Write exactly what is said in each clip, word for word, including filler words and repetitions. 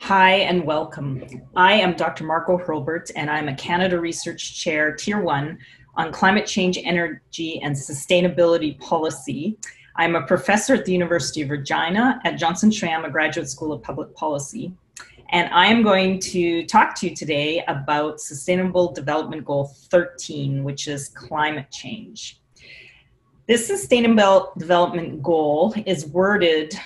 Hi and welcome. I am Doctor Margot Hurlbert and I'm a Canada Research Chair, Tier one, on Climate Change, Energy and Sustainability Policy. I'm a professor at the University of Regina at Johnson Schram, a graduate school of public policy. And I am going to talk to you today about Sustainable Development Goal thirteen, which is climate change. This Sustainable Development Goal is worded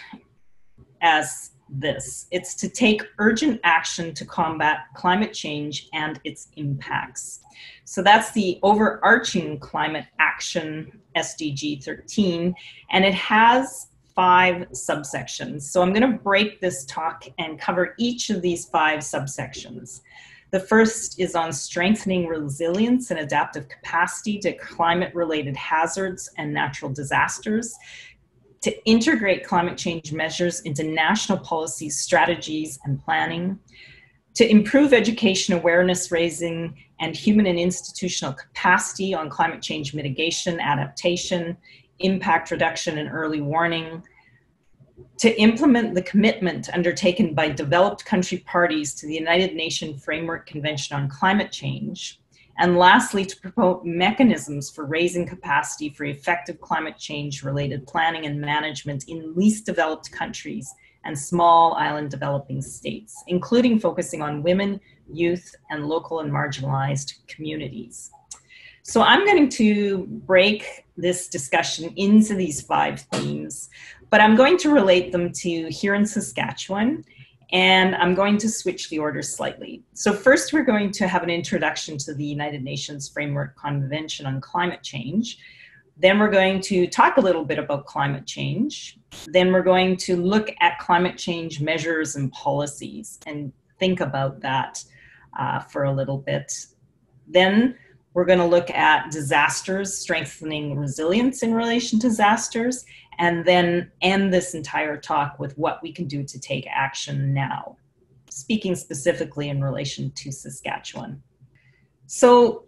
as this. It's to take urgent action to combat climate change and its impacts. So that's the overarching climate action S D G thirteen, and it has five subsections. So I'm going to break this talk and cover each of these five subsections. The first is on strengthening resilience and adaptive capacity to climate-related hazards and natural disasters, to integrate climate change measures into national policies, strategies, and planning, to improve education awareness raising and human and institutional capacity on climate change mitigation, adaptation, impact reduction, and early warning, to implement the commitment undertaken by developed country parties to the United Nations Framework Convention on Climate Change, and lastly, to promote mechanisms for raising capacity for effective climate change related planning and management in least developed countries and small island developing states, including focusing on women, youth, and local and marginalized communities. So I'm going to break this discussion into these five themes, but I'm going to relate them to here in Saskatchewan, and I'm going to switch the order slightly. So first, we're going to have an introduction to the United Nations Framework Convention on Climate Change. Then we're going to talk a little bit about climate change. Then we're going to look at climate change measures and policies and think about that uh, for a little bit. Then we're going to look at disasters, strengthening resilience in relation to disasters, and then end this entire talk with what we can do to take action now, speaking specifically in relation to Saskatchewan. So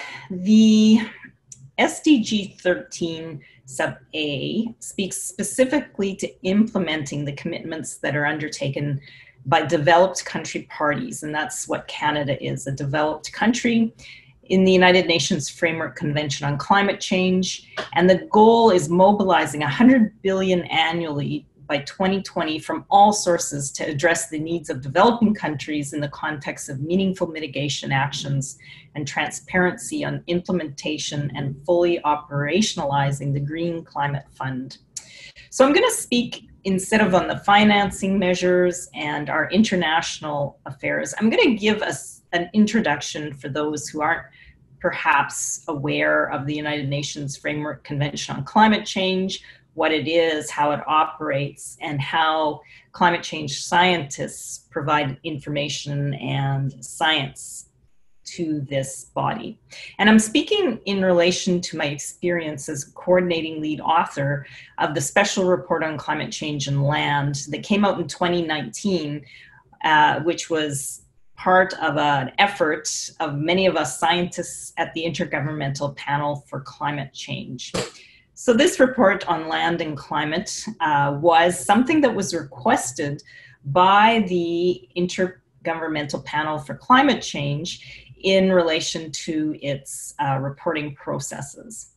the S D G thirteen sub A speaks specifically to implementing the commitments that are undertaken by developed country parties, and that's what Canada is, a developed country in the United Nations Framework Convention on Climate Change. And the goal is mobilizing one hundred billion dollars annually by twenty twenty from all sources to address the needs of developing countries in the context of meaningful mitigation actions and transparency on implementation and fully operationalizing the Green Climate Fund. So I'm going to speak instead of on the financing measures and our international affairs. I'm going to give us an introduction for those who aren't perhaps aware of the United Nations Framework Convention on Climate Change, what it is, how it operates, and how climate change scientists provide information and science to this body. And I'm speaking in relation to my experience as coordinating lead author of the Special Report on Climate Change and Land that came out in twenty nineteen, uh, which was part of an effort of many of us scientists at the Intergovernmental Panel for Climate Change. So this report on land and climate uh, was something that was requested by the Intergovernmental Panel for Climate Change in relation to its uh, reporting processes.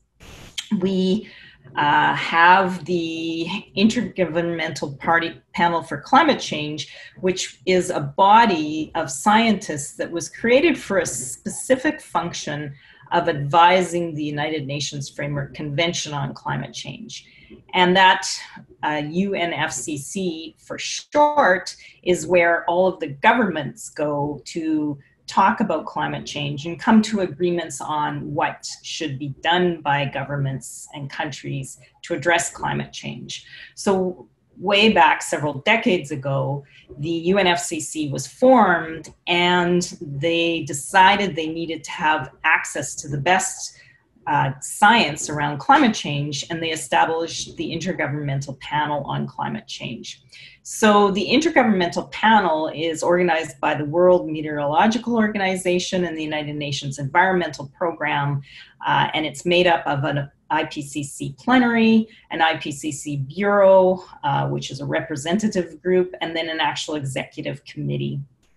We Uh, have the Intergovernmental Party Panel for Climate Change, which is a body of scientists that was created for a specific function of advising the United Nations Framework Convention on Climate Change. And that uh, U N F C C for short is where all of the governments go to talk about climate change and come to agreements on what should be done by governments and countries to address climate change. So way back several decades ago, the U N F C C was formed and they decided they needed to have access to the best uh, science around climate change, and they established the Intergovernmental Panel on Climate Change. So the Intergovernmental Panel is organized by the World Meteorological Organization and the United Nations Environmental Program, uh, and it's made up of an I P C C plenary, an I P C C bureau, uh, which is a representative group, and then an actual executive committee.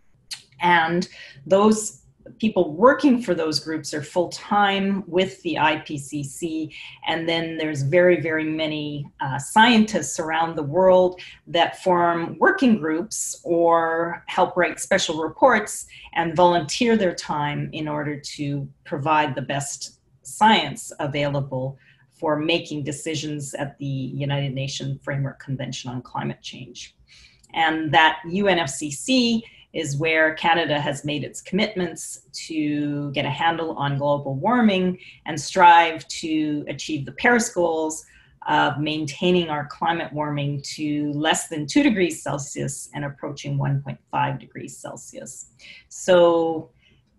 And those people working for those groups are full-time with the I P C C, and then there's very, very many uh, scientists around the world that form working groups or help write special reports and volunteer their time in order to provide the best science available for making decisions at the United Nations Framework Convention on Climate Change. And that U N F C C is where Canada has made its commitments to get a handle on global warming and strive to achieve the Paris goals of maintaining our climate warming to less than two degrees Celsius and approaching one point five degrees Celsius. So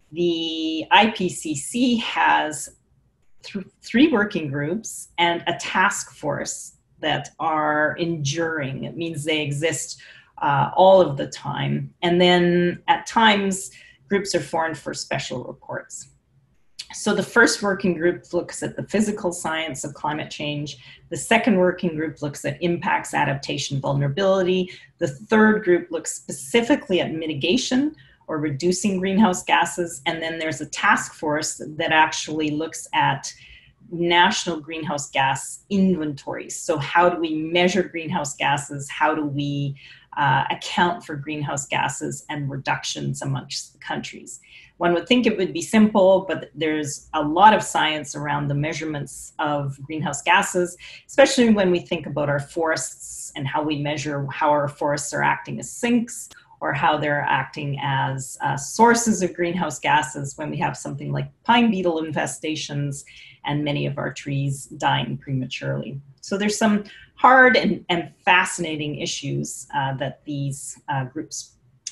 the I P C C has th- three working groups and a task force that are enduring. It means they exist Uh, all of the time. And then at times, groups are formed for special reports. So the first working group looks at the physical science of climate change. The second working group looks at impacts, adaptation, vulnerability. The third group looks specifically at mitigation or reducing greenhouse gases. And then there's a task force that actually looks at national greenhouse gas inventories. So how do we measure greenhouse gases? How do we uh, account for greenhouse gases and reductions amongst the countries? One would think it would be simple, but there's a lot of science around the measurements of greenhouse gases, especially when we think about our forests and how we measure how our forests are acting as sinks or how they're acting as uh, sources of greenhouse gases when we have something like pine beetle infestations and many of our trees dying prematurely. So there's some hard and, and fascinating issues uh, that these uh, groups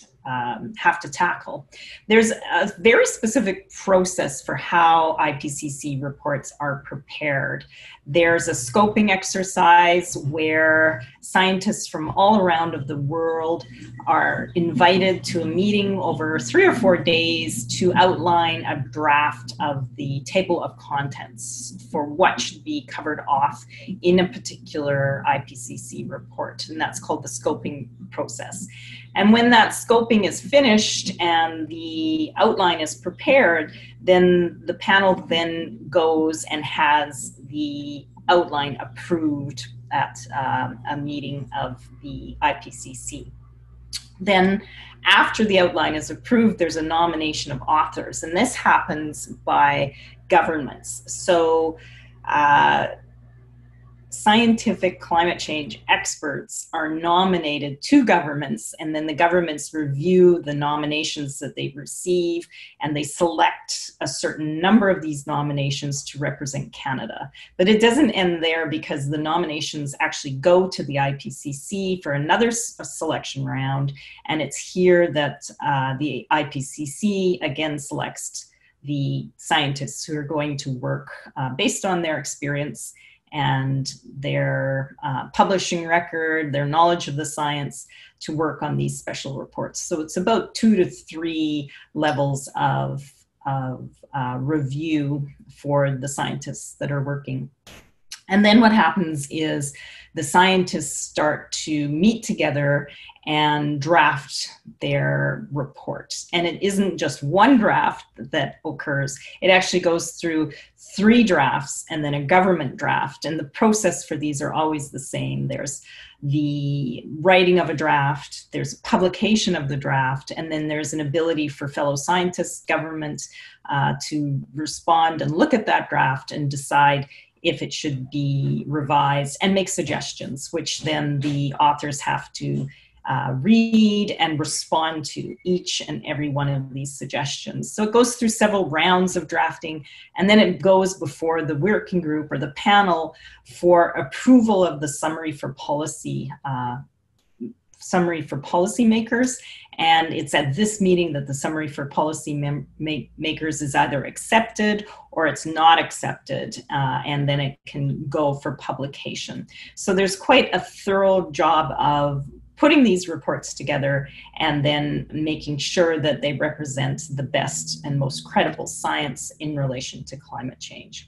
um, have to tackle. There's a very specific process for how I P C C reports are prepared. There's a scoping exercise where scientists from all around of the world are invited to a meeting over three or four days to outline a draft of the table of contents for what should be covered off in a particular I P C C report, and that's called the scoping process. And when that scoping is finished and the outline is prepared, then the panel then goes and has the outline approved at um, a meeting of the I P C C. Then after the outline is approved, there's a nomination of authors, and this happens by governments. So uh, scientific climate change experts are nominated to governments, and then the governments review the nominations that they receive, and they select a certain number of these nominations to represent Canada. But it doesn't end there, because the nominations actually go to the I P C C for another selection round, and it's here that uh, the I P C C again selects the scientists who are going to work uh, based on their experience and their uh, publishing record, their knowledge of the science, to work on these special reports. So it's about two to three levels of, of uh, review for the scientists that are working. And then what happens is the scientists start to meet together and draft their report. And it isn't just one draft that occurs. It actually goes through three drafts and then a government draft. And the process for these are always the same. There's the writing of a draft, there's publication of the draft, and then there's an ability for fellow scientists, government, uh, to respond and look at that draft and decide if it should be revised and make suggestions, which then the authors have to uh, read and respond to each and every one of these suggestions. So it goes through several rounds of drafting, and then it goes before the working group or the panel for approval of the summary for policy uh, summary for policymakers, and it's at this meeting that the summary for policy makers is either accepted or it's not accepted, uh, and then it can go for publication. So there's quite a thorough job of putting these reports together and then making sure that they represent the best and most credible science in relation to climate change.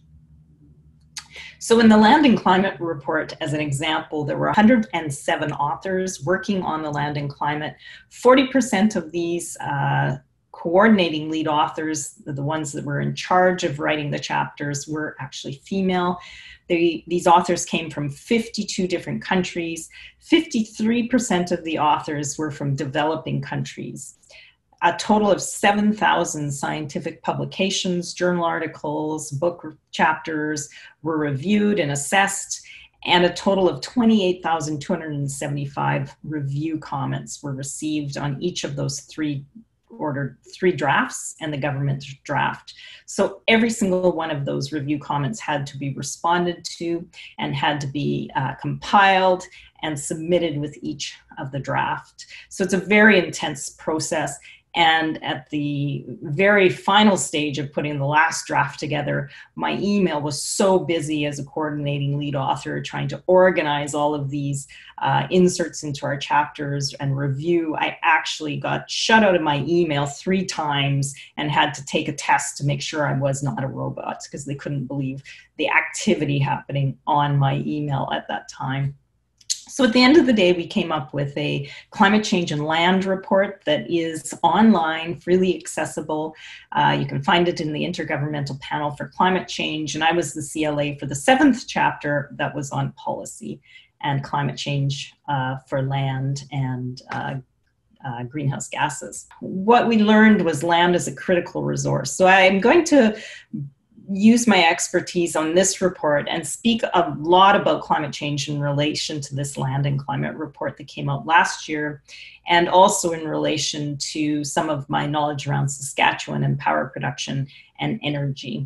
So in the Land and Climate Report, as an example, there were one hundred seven authors working on the land and climate. forty percent of these uh, coordinating lead authors, the ones that were in charge of writing the chapters, were actually female. They, these authors came from fifty-two different countries. fifty-three percent of the authors were from developing countries. A total of seven thousand scientific publications, journal articles, book chapters were reviewed and assessed, and a total of twenty-eight thousand two hundred seventy-five review comments were received on each of those three ordered three drafts and the government draft. So every single one of those review comments had to be responded to and had to be uh, compiled and submitted with each of the draft. So it's a very intense process. And at the very final stage of putting the last draft together, my email was so busy as a coordinating lead author trying to organize all of these uh, inserts into our chapters and review. I actually got shut out of my email three times and had to take a test to make sure I was not a robot, because they couldn't believe the activity happening on my email at that time. So at the end of the day, we came up with a climate change and land report that is online, freely accessible. Uh, you can find it in the Intergovernmental Panel for Climate Change. And I was the C L A for the seventh chapter that was on policy and climate change uh, for land and uh, uh, greenhouse gases. What we learned was land is a critical resource. So I'm going to use my expertise on this report and speak a lot about climate change in relation to this land and climate report that came out last year, and also in relation to some of my knowledge around Saskatchewan and power production and energy.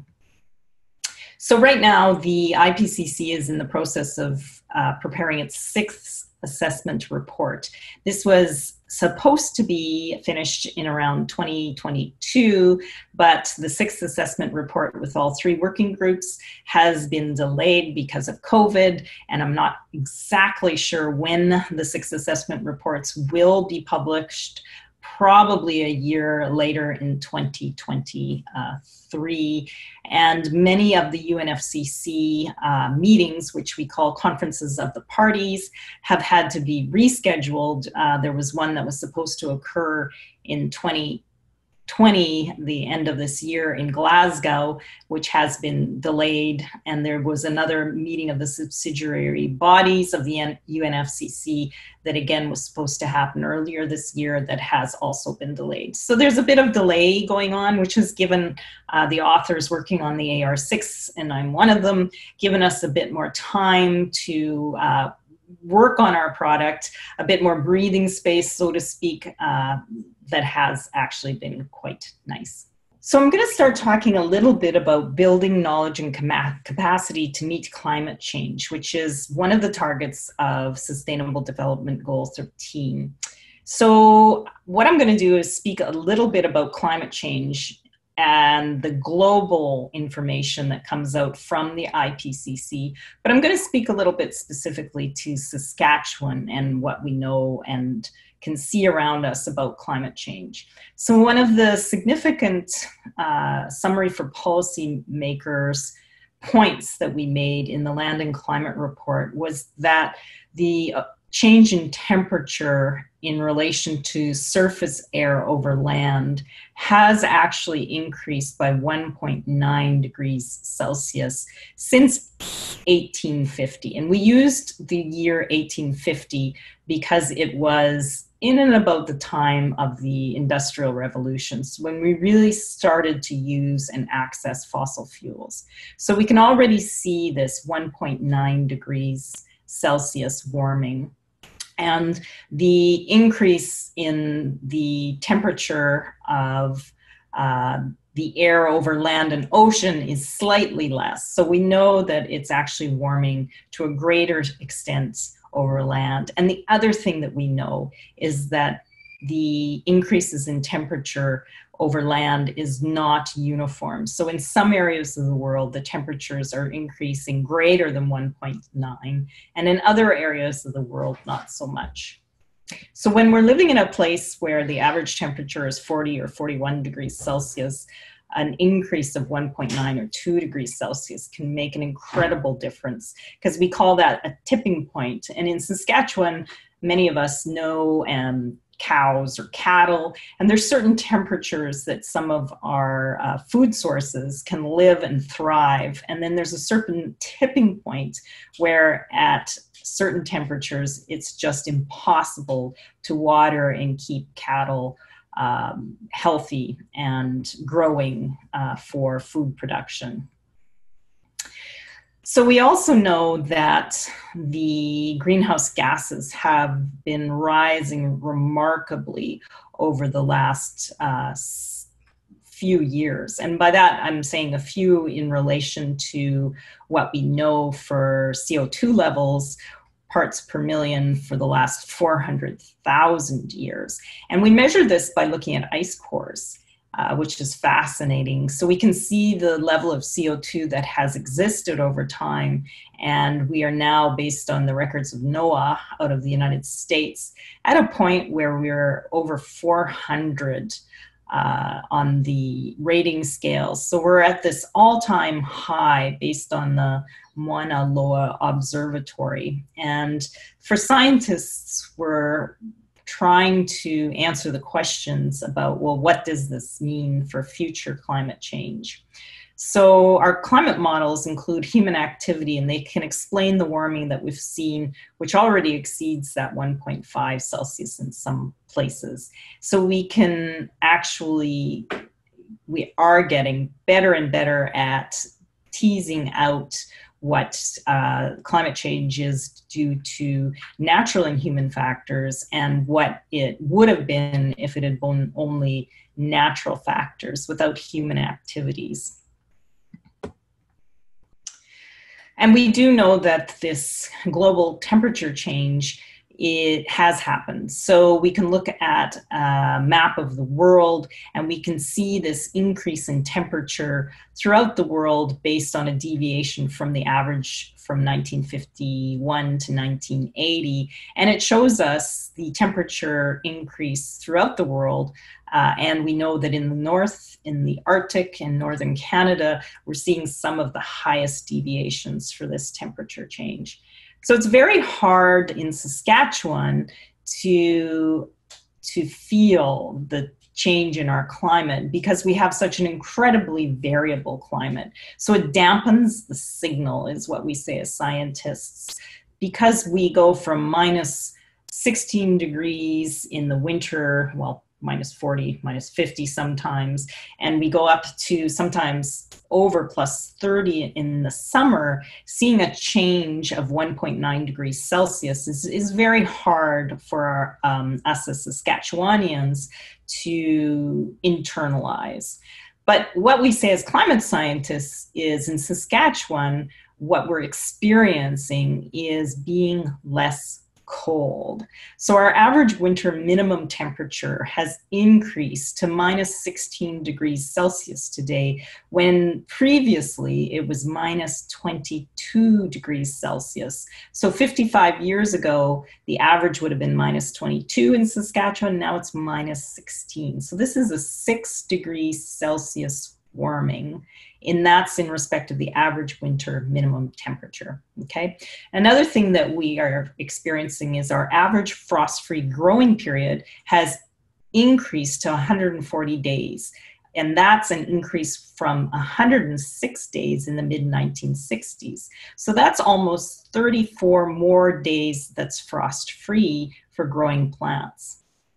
So right now, the I P C C is in the process of uh, preparing its sixth assessment report. This was supposed to be finished in around twenty twenty-two, but the sixth assessment report with all three working groups has been delayed because of COVID, and I'm not exactly sure when the sixth assessment reports will be published. Probably a year later in twenty twenty-three. And many of the U N F C C uh, meetings, which we call conferences of the parties, have had to be rescheduled. Uh, there was one that was supposed to occur in twenty twenty, the end of this year in Glasgow, which has been delayed. And there was another meeting of the subsidiary bodies of the U N F C C that again was supposed to happen earlier this year that has also been delayed. So there's a bit of delay going on, which has given uh, the authors working on the A R six, and I'm one of them, given us a bit more time to uh, work on our product, a bit more breathing space, so to speak, uh, that has actually been quite nice. So I'm going to start talking a little bit about building knowledge and capacity to meet climate change, which is one of the targets of Sustainable Development Goal thirteen. So what I'm going to do is speak a little bit about climate change and the global information that comes out from the I P C C. But I'm going to speak a little bit specifically to Saskatchewan and what we know and can see around us about climate change. So one of the significant uh, summary for policymakers points that we made in the Land and Climate Report was that the uh, change in temperature in relation to surface air over land has actually increased by one point nine degrees Celsius since eighteen fifty. And we used the year eighteen fifty because it was in and about the time of the Industrial Revolutions, when we really started to use and access fossil fuels. So we can already see this one point nine degrees Celsius warming. And the increase in the temperature of uh, the air over land and ocean is slightly less. So we know that it's actually warming to a greater extent over land. And the other thing that we know is that the increases in temperature over land is not uniform. So in some areas of the world, the temperatures are increasing greater than one point nine, and in other areas of the world, not so much. So when we're living in a place where the average temperature is forty or forty-one degrees Celsius, an increase of one point nine or two degrees Celsius can make an incredible difference, because we call that a tipping point. And in Saskatchewan, many of us know um, cows or cattle, and there's certain temperatures that some of our uh, food sources can live and thrive. And then there's a certain tipping point where at certain temperatures, it's just impossible to water and keep cattle um, healthy and growing uh, for food production. So we also know that the greenhouse gases have been rising remarkably over the last uh, few years. And by that, I'm saying a few in relation to what we know for C O two levels, parts per million for the last four hundred thousand years. And we measure this by looking at ice cores, uh, which is fascinating. So we can see the level of C O two that has existed over time. And we are now, based on the records of NOAA out of the United States, at a point where we're over four hundred Uh, on the rating scale. So we're at this all-time high based on the Mauna Loa Observatory. And for scientists, we're trying to answer the questions about, well, what does this mean for future climate change? So our climate models include human activity, and they can explain the warming that we've seen, which already exceeds that one point five Celsius in some places. So we can actually, we are getting better and better at teasing out what uh, climate change is due to natural and human factors, and what it would have been if it had been only natural factors without human activities. And we do know that this global temperature change, it has happened. So we can look at a map of the world, and we can see this increase in temperature throughout the world based on a deviation from the average from nineteen fifty-one to nineteen eighty. And it shows us the temperature increase throughout the world. Uh, and we know that in the north, in the Arctic and northern Canada, we're seeing some of the highest deviations for this temperature change. So it's very hard in Saskatchewan to, to feel the change in our climate because we have such an incredibly variable climate. So it dampens the signal, is what we say as scientists, because we go from minus sixteen degrees in the winter, well, minus forty, minus fifty sometimes, and we go up to sometimes over plus thirty in the summer. Seeing a change of one point nine degrees Celsius is, is very hard for our, um, us as Saskatchewanians to internalize. But what we say as climate scientists is, in Saskatchewan, what we're experiencing is being less cold. So our average winter minimum temperature has increased to minus sixteen degrees Celsius today, when previously it was minus twenty-two degrees Celsius. So fifty-five years ago, the average would have been minus twenty-two in Saskatchewan. Now it's minus sixteen. So this is a six degrees Celsius warming, and that's in respect of the average winter minimum temperature, okay? Another thing that we are experiencing is our average frost-free growing period has increased to one hundred forty days, and that's an increase from one hundred six days in the mid nineteen sixties. So that's almost thirty-four more days that's frost-free for growing plants.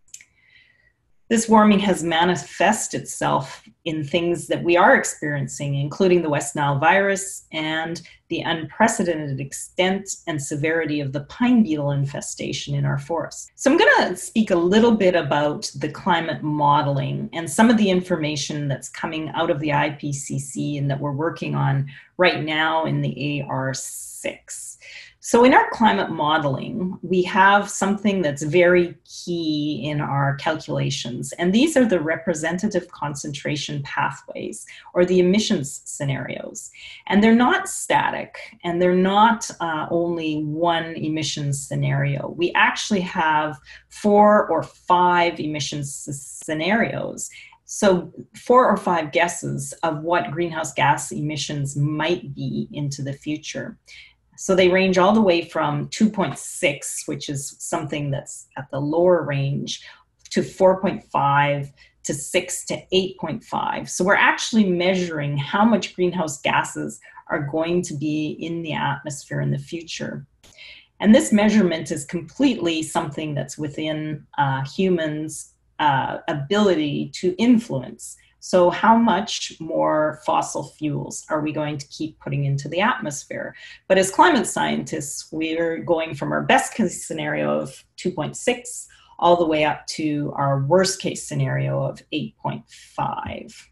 This warming has manifested itself in things that we are experiencing, including the West Nile virus and the unprecedented extent and severity of the pine beetle infestation in our forests. So I'm going to speak a little bit about the climate modeling and some of the information that's coming out of the I P C C and that we're working on right now in the A R six. So in our climate modeling, we have something that's very key in our calculations, and these are the representative concentration pathways, or the emissions scenarios. And they're not static, and they're not uh, only one emissions scenario. We actually have four or five emissions scenarios. So four or five guesses of what greenhouse gas emissions might be into the future. So they range all the way from two point six, which is something that's at the lower range, to four point five, to six, to eight point five. So we're actually measuring how much greenhouse gases are going to be in the atmosphere in the future. And this measurement is completely something that's within uh, humans' uh, ability to influence. So how much more fossil fuels are we going to keep putting into the atmosphere? But as climate scientists, we're going from our best case scenario of two point six all the way up to our worst case scenario of eight point five.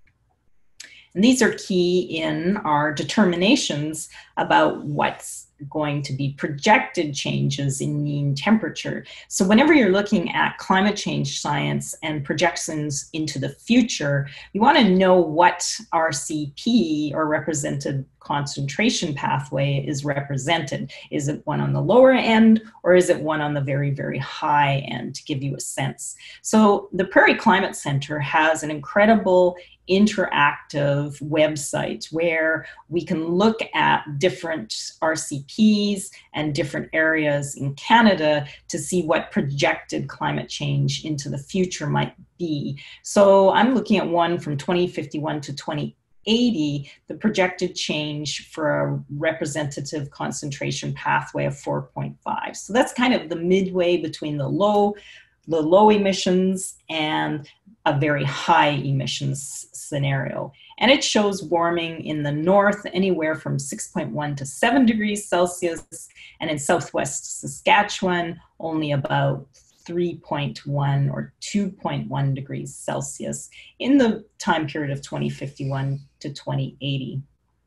And these are key in our determinations about what's going to be projected changes in mean temperature. So whenever you're looking at climate change science and projections into the future, you want to know what R C P, or represented concentration pathway, is represented. Is it one on the lower end, or is it one on the very, very high end, to give you a sense? So the Prairie Climate Center has an incredible interactive website where we can look at different R C Ps and different areas in Canada to see what projected climate change into the future might be. So I'm looking at one from twenty fifty-one to twenty eighty, the projected change for a representative concentration pathway of four point five. So that's kind of the midway between the low, the low emissions and a very high emissions scenario. And it shows warming in the north anywhere from six point one to seven degrees Celsius, and in southwest Saskatchewan, only about three point one or two point one degrees Celsius in the time period of twenty fifty-one to twenty eighty.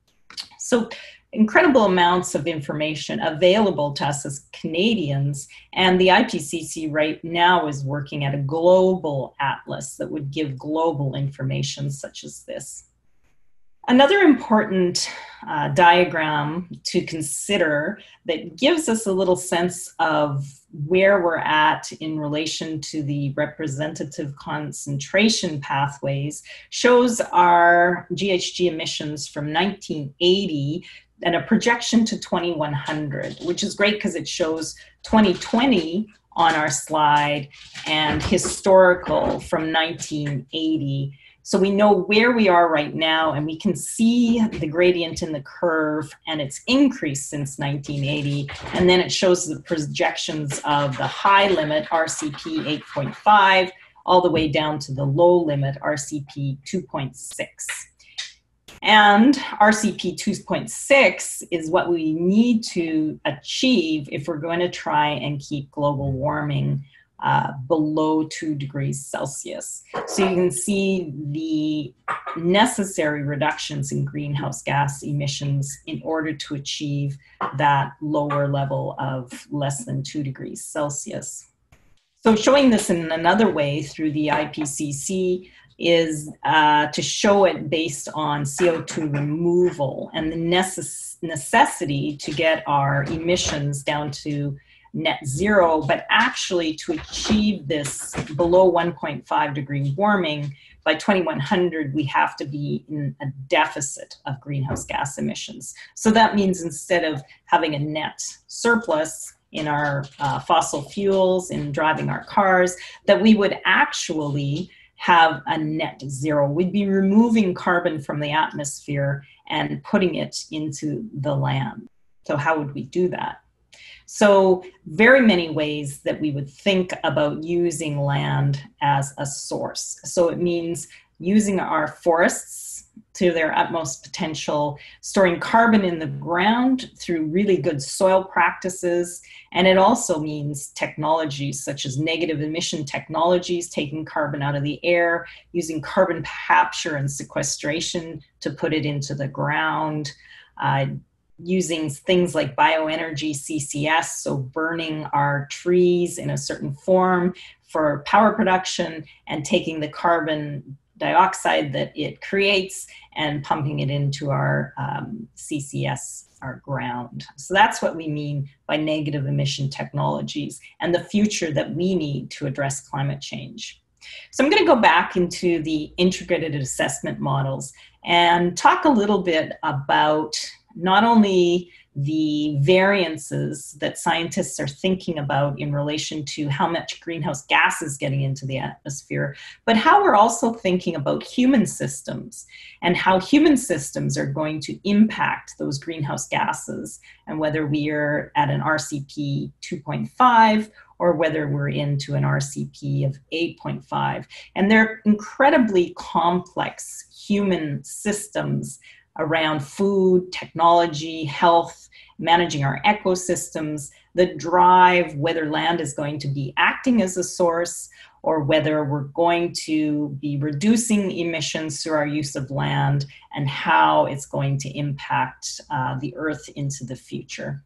So incredible amounts of information available to us as Canadians, and the I P C C right now is working at a global atlas that would give global information such as this. Another important uh, diagram to consider that gives us a little sense of where we're at in relation to the representative concentration pathways shows our G H G emissions from nineteen eighty and a projection to twenty-one hundred, which is great because it shows twenty twenty on our slide and historical from nineteen eighty. So we know where we are right now, and we can see the gradient in the curve, and it's increased since nineteen eighty. And then it shows the projections of the high limit, R C P eight point five, all the way down to the low limit, R C P two point six. And R C P two point six is what we need to achieve if we're going to try and keep global warming uh, below two degrees Celsius. So you can see the necessary reductions in greenhouse gas emissions in order to achieve that lower level of less than two degrees Celsius. So showing this in another way through the I P C C is uh, to show it based on C O two removal and the necess necessity to get our emissions down to net zero, but actually to achieve this below one point five degree warming, by twenty-one hundred, we have to be in a deficit of greenhouse gas emissions. So that means instead of having a net surplus in our uh, fossil fuels, in driving our cars, that we would actually have a net zero. We'd be removing carbon from the atmosphere and putting it into the land. So how would we do that? So very many ways that we would think about using land as a source. So it means using our forests to their utmost potential, storing carbon in the ground through really good soil practices. And it also means technologies such as negative emission technologies, taking carbon out of the air, using carbon capture and sequestration to put it into the ground, uh, using things like bioenergy, C C S, so burning our trees in a certain form for power production and taking the carbon dioxide that it creates and pumping it into our um, C C S, our ground. So that's what we mean by negative emission technologies and the future that we need to address climate change. So I'm going to go back into the integrated assessment models and talk a little bit about not only the variances that scientists are thinking about in relation to how much greenhouse gas is getting into the atmosphere, but how we're also thinking about human systems and how human systems are going to impact those greenhouse gases, and whether we are at an R C P two point five or whether we're into an R C P of eight point five. And they're incredibly complex human systems around food, technology, health, managing our ecosystems that drive whether land is going to be acting as a source or whether we're going to be reducing emissions through our use of land, and how it's going to impact uh, the earth into the future.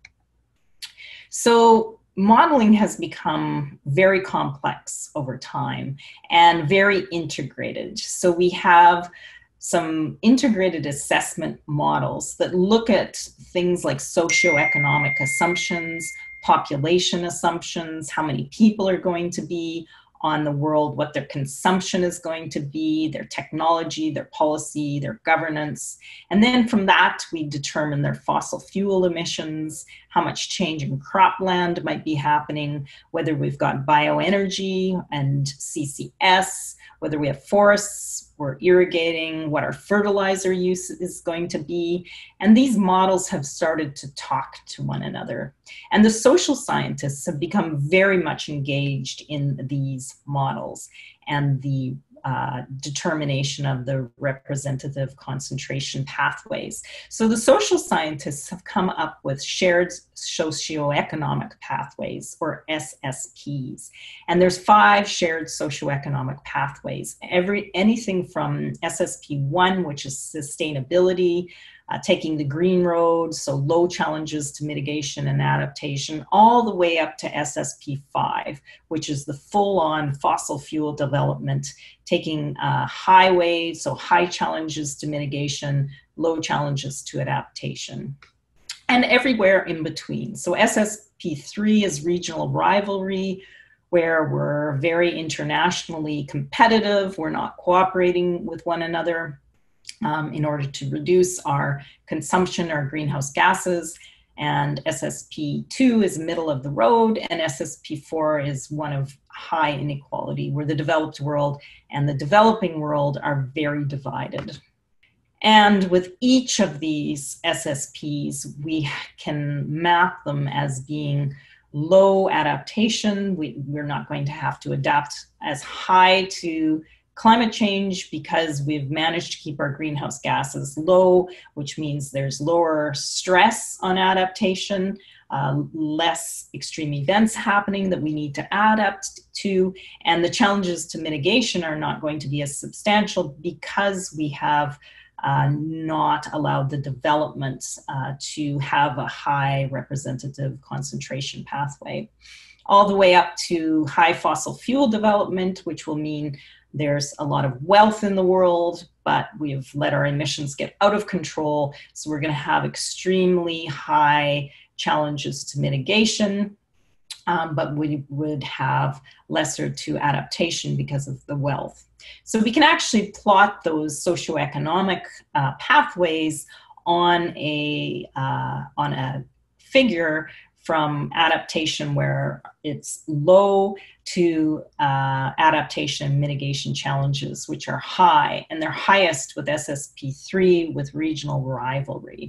So modeling has become very complex over time and very integrated. So we have some integrated assessment models that look at things like socioeconomic assumptions, population assumptions, how many people are going to be on the world, what their consumption is going to be, their technology, their policy, their governance. And then from that, we determine their fossil fuel emissions, how much change in cropland might be happening, whether we've got bioenergy and C C S, whether we have forests, we're irrigating, what our fertilizer use is going to be. And these models have started to talk to one another. And the social scientists have become very much engaged in these models and the uh, determination of the representative concentration pathways. So the social scientists have come up with shared socioeconomic pathways, or S S Ps. And there's five shared socioeconomic pathways. Every, anything from S S P one, which is sustainability, Uh, taking the green road, so low challenges to mitigation and adaptation, all the way up to S S P five, which is the full-on fossil fuel development, taking uh, highway, so high challenges to mitigation, low challenges to adaptation, and everywhere in between. So S S P three is regional rivalry, where we're very internationally competitive, we're not cooperating with one another Um, in order to reduce our consumption, our greenhouse gases. And S S P two is middle of the road, and S S P four is one of high inequality, where the developed world and the developing world are very divided. And with each of these S S Ps, we can map them as being low adaptation. We, we're not going to have to adapt as high to climate change because we've managed to keep our greenhouse gases low, which means there's lower stress on adaptation, uh, less extreme events happening that we need to adapt to, and the challenges to mitigation are not going to be as substantial because we have uh, not allowed the development uh, to have a high representative concentration pathway. All the way up to high fossil fuel development, which will mean there's a lot of wealth in the world, but we've let our emissions get out of control. So we're going to have extremely high challenges to mitigation, um, but we would have lesser to adaptation because of the wealth. So we can actually plot those socioeconomic uh, pathways on a, uh, on a figure from adaptation, where it's low, to uh, adaptation and mitigation challenges, which are high, and they're highest with S S P three with regional rivalry.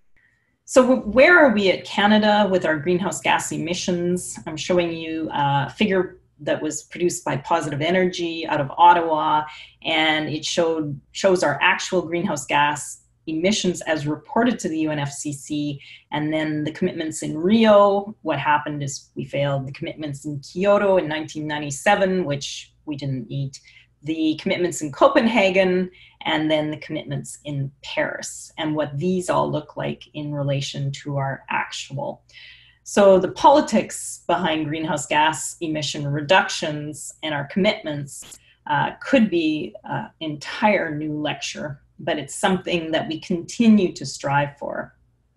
So where are we at Canada with our greenhouse gas emissions? I'm showing you a figure that was produced by Positive Energy out of Ottawa, and it showed shows our actual greenhouse gas emissions as reported to the U N F C C, and then the commitments in Rio. What happened is we failed the commitments in Kyoto in nineteen ninety-seven, which we didn't meet, the commitments in Copenhagen, and then the commitments in Paris, and what these all look like in relation to our actual. So the politics behind greenhouse gas emission reductions and our commitments uh, could be an entire new lecture, but it's something that we continue to strive for.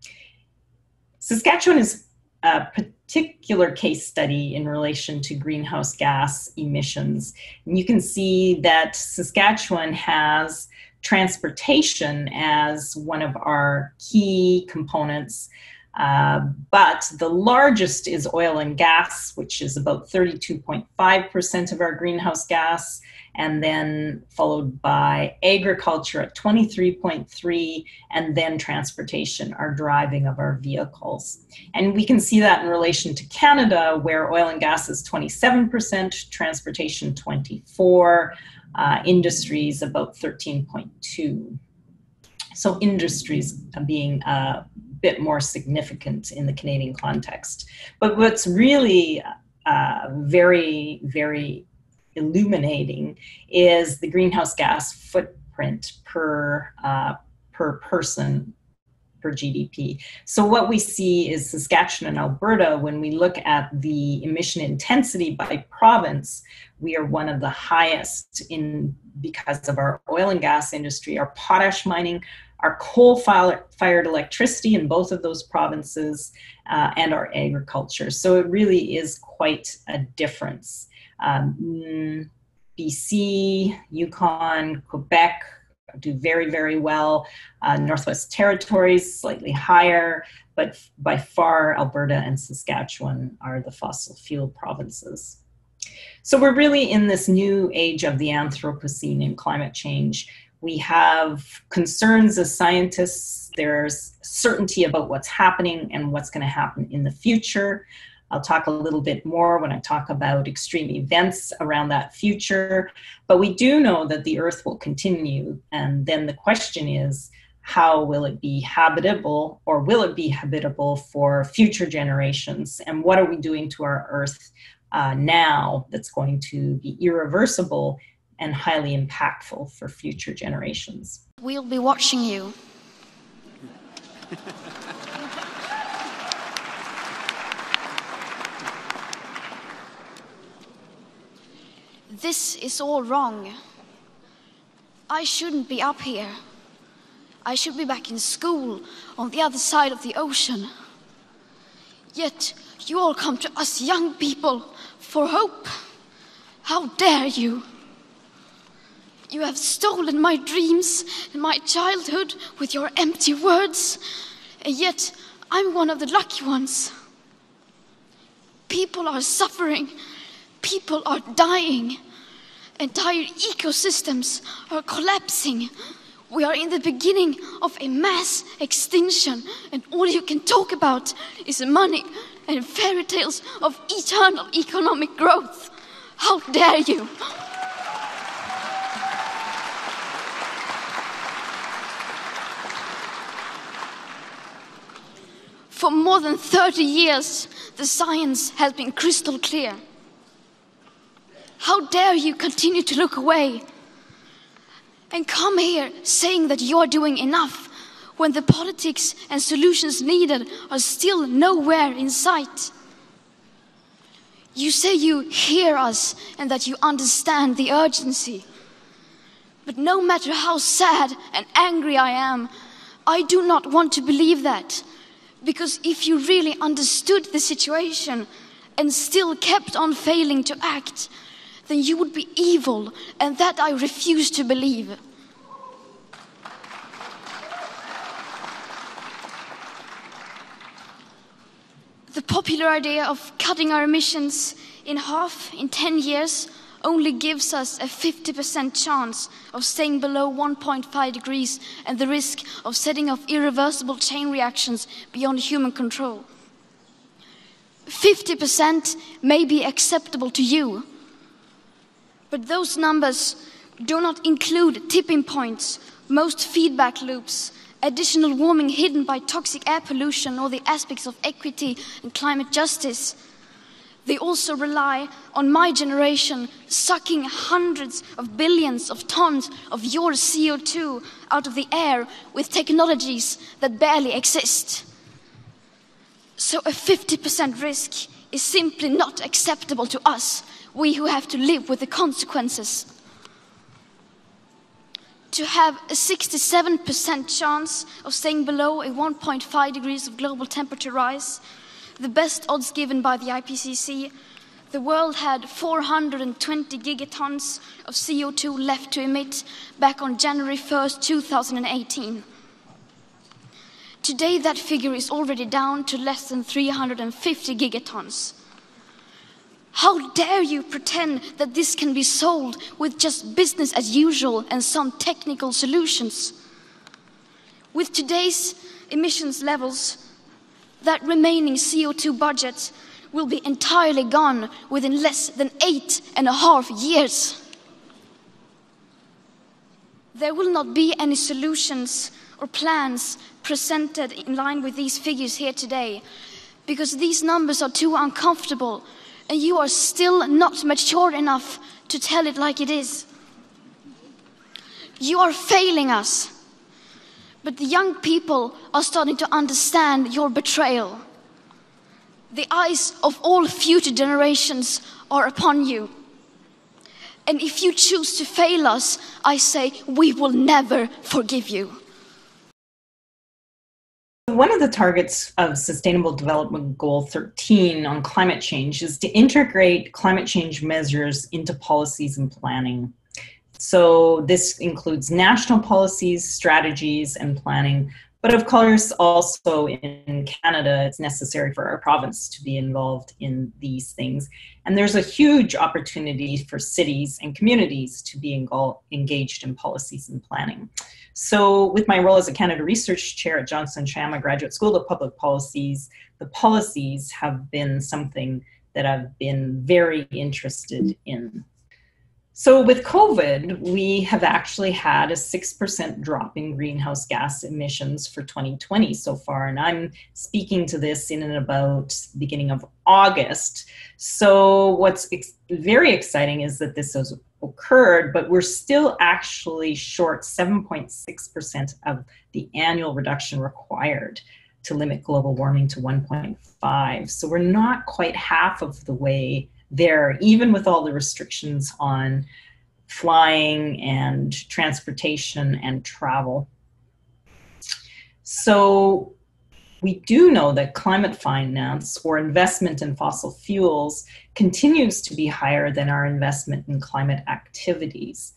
Saskatchewan is a particular case study in relation to greenhouse gas emissions. And you can see that Saskatchewan has transportation as one of our key components, uh, but the largest is oil and gas, which is about thirty-two point five percent of our greenhouse gas, and then followed by agriculture at twenty-three point three, and then transportation, our driving of our vehicles. And we can see that in relation to Canada, where oil and gas is twenty-seven percent, transportation twenty-four, uh, industries about thirteen point two. So industries being a bit more significant in the Canadian context. But what's really uh, very, very illuminating is the greenhouse gas footprint per uh, per person per G D P. So what we see is Saskatchewan and Alberta, when we look at the emission intensity by province, we are one of the highest in because of our oil and gas industry, our potash mining, our coal-fired electricity in both of those provinces, uh, and our agriculture. So it really is quite a difference. Um, B C, Yukon, Quebec do very, very well. Uh, Northwest Territories, slightly higher, but by far Alberta and Saskatchewan are the fossil fuel provinces. So we're really in this new age of the Anthropocene and climate change. We have concerns as scientists. There's certainty about what's happening and what's going to happen in the future. I'll talk a little bit more when I talk about extreme events around that future. But we do know that the Earth will continue. And then the question is, how will it be habitable, or will it be habitable for future generations? And what are we doing to our Earth uh, now that's going to be irreversible and highly impactful for future generations? We'll be watching you. This is all wrong. I shouldn't be up here. I should be back in school on the other side of the ocean. Yet you all come to us young people for hope. How dare you? You have stolen my dreams and my childhood with your empty words, and yet I'm one of the lucky ones. People are suffering, people are dying, entire ecosystems are collapsing. We are in the beginning of a mass extinction, and all you can talk about is money and fairy tales of eternal economic growth. How dare you? For more than thirty years, the science has been crystal clear. How dare you continue to look away and come here saying that you're doing enough when the politics and solutions needed are still nowhere in sight? You say you hear us and that you understand the urgency. But no matter how sad and angry I am, I do not want to believe that. Because if you really understood the situation and still kept on failing to act, then you would be evil, and that I refuse to believe. The popular idea of cutting our emissions in half in ten years only gives us a fifty percent chance of staying below one point five degrees and the risk of setting off irreversible chain reactions beyond human control. fifty percent may be acceptable to you, but those numbers do not include tipping points, most feedback loops, additional warming hidden by toxic air pollution, or the aspects of equity and climate justice. They also rely on my generation sucking hundreds of billions of tons of your C O two out of the air with technologies that barely exist. So a fifty percent risk is simply not acceptable to us, we who have to live with the consequences. To have a sixty-seven percent chance of staying below a one point five degrees of global temperature rise, the best odds given by the I P C C, the world had four hundred twenty gigatons of C O two left to emit back on January first, two thousand eighteen. Today that figure is already down to less than three hundred fifty gigatons. How dare you pretend that this can be solved with just business as usual and some technical solutions? With today's emissions levels, that remaining C O two budget will be entirely gone within less than eight and a half years. There will not be any solutions or plans presented in line with these figures here today, because these numbers are too uncomfortable and you are still not mature enough to tell it like it is. You are failing us, but the young people are starting to understand your betrayal. The eyes of all future generations are upon you. And if you choose to fail us, I say we will never forgive you. One of the targets of Sustainable Development Goal thirteen on climate change is to integrate climate change measures into policies and planning. So this includes national policies, strategies, and planning. But of course, also in Canada, it's necessary for our province to be involved in these things. And there's a huge opportunity for cities and communities to be engaged in policies and planning. So with my role as a Canada Research Chair at Johnson Chama Graduate School of Public Policies, the policies have been something that I've been very interested in. So with COVID, we have actually had a six percent drop in greenhouse gas emissions for twenty twenty so far. And I'm speaking to this in and about the beginning of August. So what's ex- very exciting is that this has occurred, but we're still actually short seven point six percent of the annual reduction required to limit global warming to one point five. So we're not quite half of the way there, even with all the restrictions on flying and transportation and travel. So we do know that climate finance or investment in fossil fuels continues to be higher than our investment in climate activities.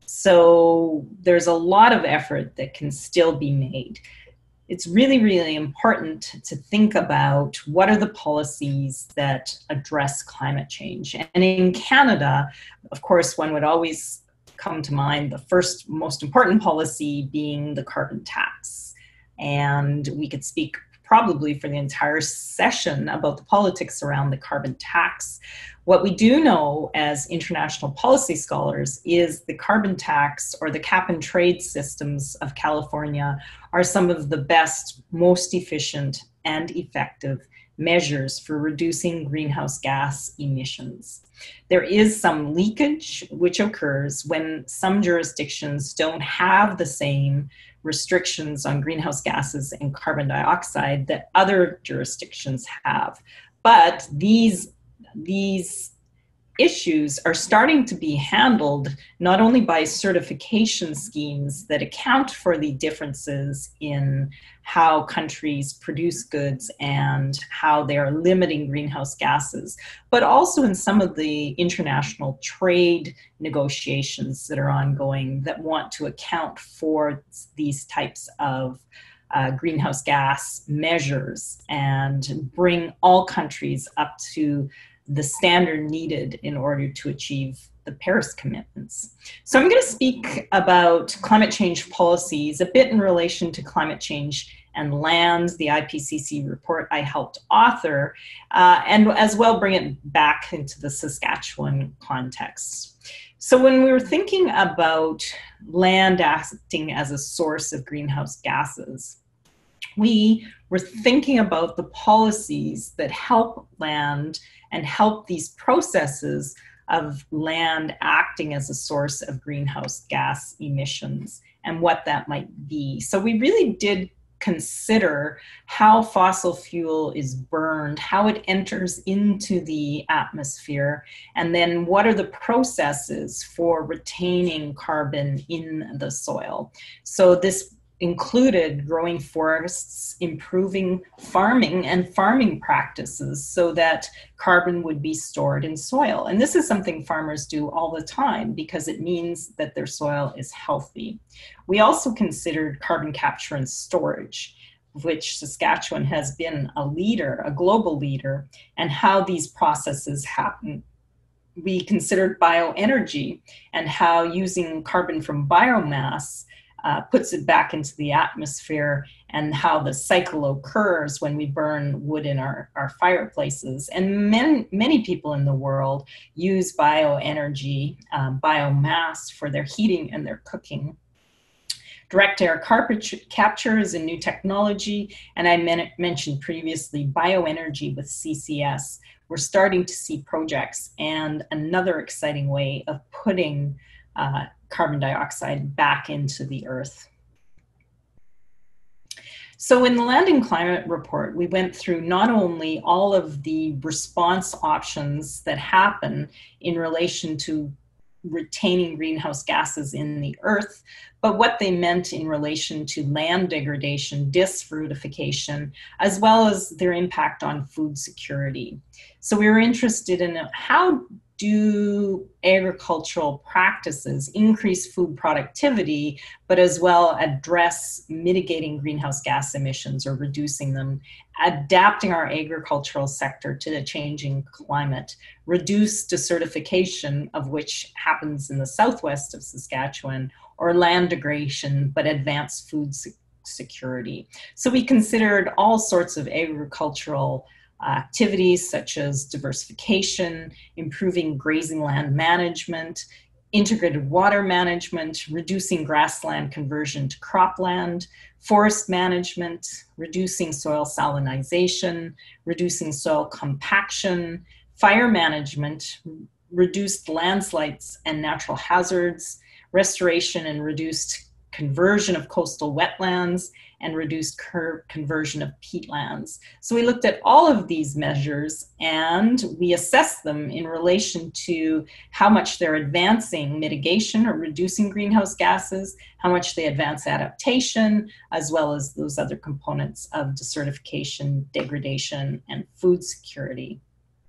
So there's a lot of effort that can still be made. It's really, really important to think about what are the policies that address climate change. And in Canada, of course, one would always come to mind the first most important policy being the carbon tax. And we could speak probably for the entire session about the politics around the carbon tax. What we do know as international policy scholars is the carbon tax or the cap and trade systems of California are some of the best, most efficient and effective measures for reducing greenhouse gas emissions. There is some leakage which occurs when some jurisdictions don't have the same restrictions on greenhouse gases and carbon dioxide that other jurisdictions have. But these, these issues are starting to be handled not only by certification schemes that account for the differences in how countries produce goods and how they are limiting greenhouse gases, but also in some of the international trade negotiations that are ongoing that want to account for these types of uh, greenhouse gas measures and bring all countries up to the standard needed in order to achieve the Paris commitments. So I'm going to speak about climate change policies a bit in relation to climate change and land, the I P C C report I helped author, uh, and as well bring it back into the Saskatchewan context. So when we were thinking about land acting as a source of greenhouse gases, we were thinking about the policies that help land and help these processes of land acting as a source of greenhouse gas emissions and what that might be. So we really did consider how fossil fuel is burned, how it enters into the atmosphere, and then what are the processes for retaining carbon in the soil. So this included growing forests, improving farming and farming practices so that carbon would be stored in soil. And this is something farmers do all the time because it means that their soil is healthy. We also considered carbon capture and storage, which Saskatchewan has been a leader, a global leader, and how these processes happen. We considered bioenergy and how using carbon from biomass Uh, puts it back into the atmosphere, and how the cycle occurs when we burn wood in our, our fireplaces. And many, many people in the world use bioenergy, um, biomass for their heating and their cooking. Direct air capture is a new technology, and I men mentioned previously bioenergy with C C S. We're starting to see projects, and another exciting way of putting uh, carbon dioxide back into the earth. So in the Land and Climate Report, we went through not only all of the response options that happen in relation to retaining greenhouse gases in the earth, but what they meant in relation to land degradation, disfruitification, as well as their impact on food security. So we were interested in how do agricultural practices increase food productivity, but as well address mitigating greenhouse gas emissions or reducing them, adapting our agricultural sector to the changing climate, reduce desertification, of which happens in the southwest of Saskatchewan, or land degradation, but advance food security. So we considered all sorts of agricultural activities such as diversification, improving grazing land management, integrated water management, reducing grassland conversion to cropland, forest management, reducing soil salinization, reducing soil compaction, fire management, reduced landslides and natural hazards, restoration and reduced conversion of coastal wetlands, and reduced conversion of peatlands. So we looked at all of these measures and we assessed them in relation to how much they're advancing mitigation or reducing greenhouse gases, how much they advance adaptation, as well as those other components of desertification, degradation, and food security.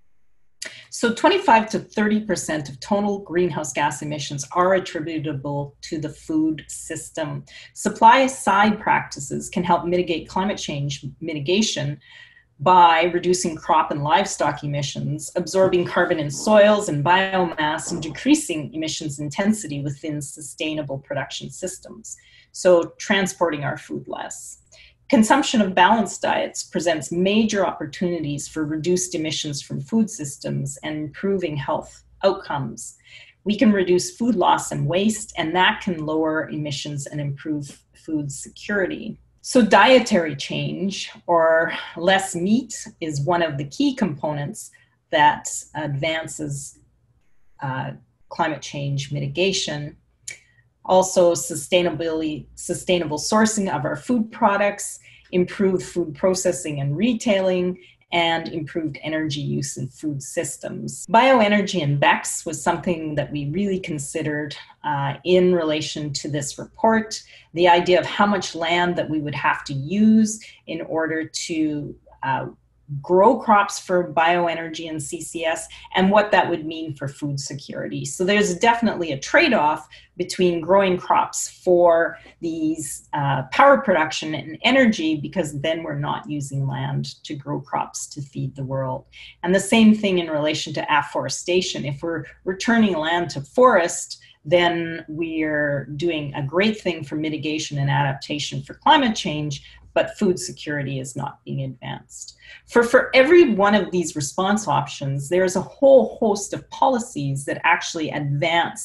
So twenty-five to thirty percent of total greenhouse gas emissions are attributable to the food system. Supply side practices can help mitigate climate change mitigation by reducing crop and livestock emissions, absorbing carbon in soils and biomass, and decreasing emissions intensity within sustainable production systems. So transporting our food less. Consumption of balanced diets presents major opportunities for reduced emissions from food systems and improving health outcomes. We can reduce food loss and waste, and that can lower emissions and improve food security. So dietary change, or less meat, is one of the key components that advances uh, climate change mitigation. Also, sustainability, sustainable sourcing of our food products, improved food processing and retailing, and improved energy use in food systems. Bioenergy and B E C S was something that we really considered uh, in relation to this report. The idea of how much land that we would have to use in order to uh, grow crops for bioenergy and C C S, and what that would mean for food security. So there's definitely a trade-off between growing crops for these uh, power production and energy, because then we're not using land to grow crops to feed the world. And the same thing in relation to afforestation. If we're returning land to forest, then we're doing a great thing for mitigation and adaptation for climate change, but food security is not being advanced. For, for every one of these response options, there's a whole host of policies that actually advance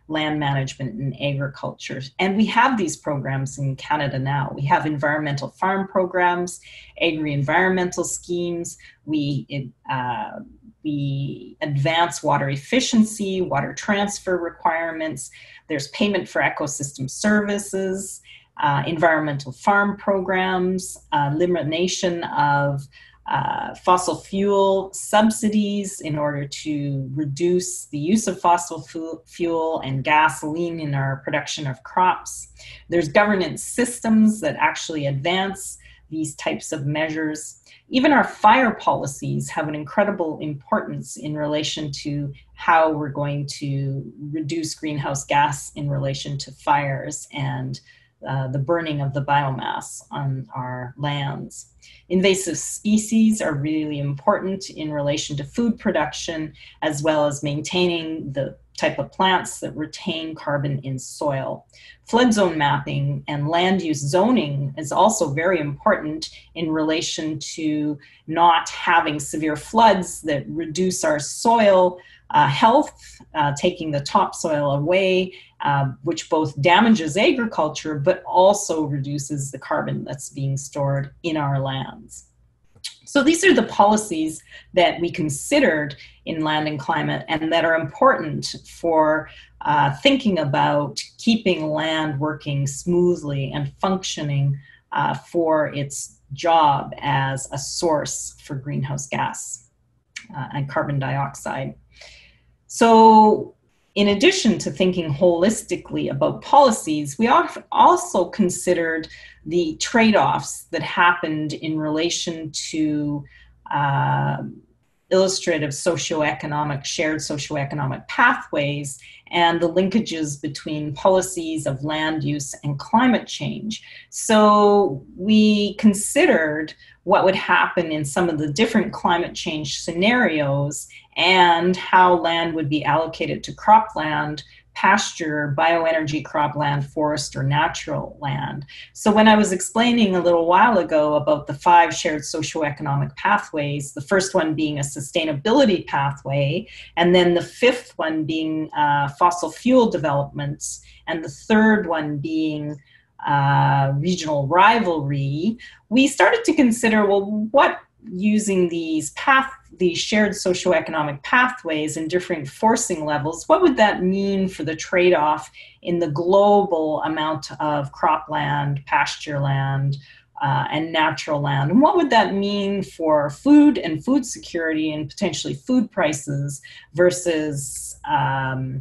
land management and agriculture. And we have these programs in Canada now. We have environmental farm programs, agri-environmental schemes. We, uh, we advance water efficiency, water transfer requirements. There's payment for ecosystem services, uh, environmental farm programs, uh, elimination of Uh, fossil fuel subsidies in order to reduce the use of fossil fu fuel and gasoline in our production of crops. There's governance systems that actually advance these types of measures. Even our fire policies have an incredible importance in relation to how we're going to reduce greenhouse gas in relation to fires and uh, the burning of the biomass on our lands. Invasive species are really important in relation to food production, as well as maintaining the type of plants that retain carbon in soil. Flood zone mapping and land use zoning is also very important in relation to not having severe floods that reduce our soil uh, health, uh, taking the topsoil away, uh, which both damages agriculture, but also reduces the carbon that's being stored in our lands. So these are the policies that we considered in land and climate and that are important for uh, thinking about keeping land working smoothly and functioning uh, for its job as a source for greenhouse gas uh, and carbon dioxide. So in addition to thinking holistically about policies, we also considered the trade-offs that happened in relation to uh, illustrative socioeconomic, shared socioeconomic pathways and the linkages between policies of land use and climate change. So we considered what would happen in some of the different climate change scenarios and how land would be allocated to cropland, pasture, bioenergy cropland, forest, or natural land. So when I was explaining a little while ago about the five shared socioeconomic pathways, the first one being a sustainability pathway, and then the fifth one being uh, fossil fuel developments, and the third one being uh, regional rivalry, we started to consider, well, what using these path, these shared socioeconomic pathways and different forcing levels, what would that mean for the trade-off in the global amount of cropland, pasture land, uh, and natural land? And what would that mean for food and food security and potentially food prices versus um,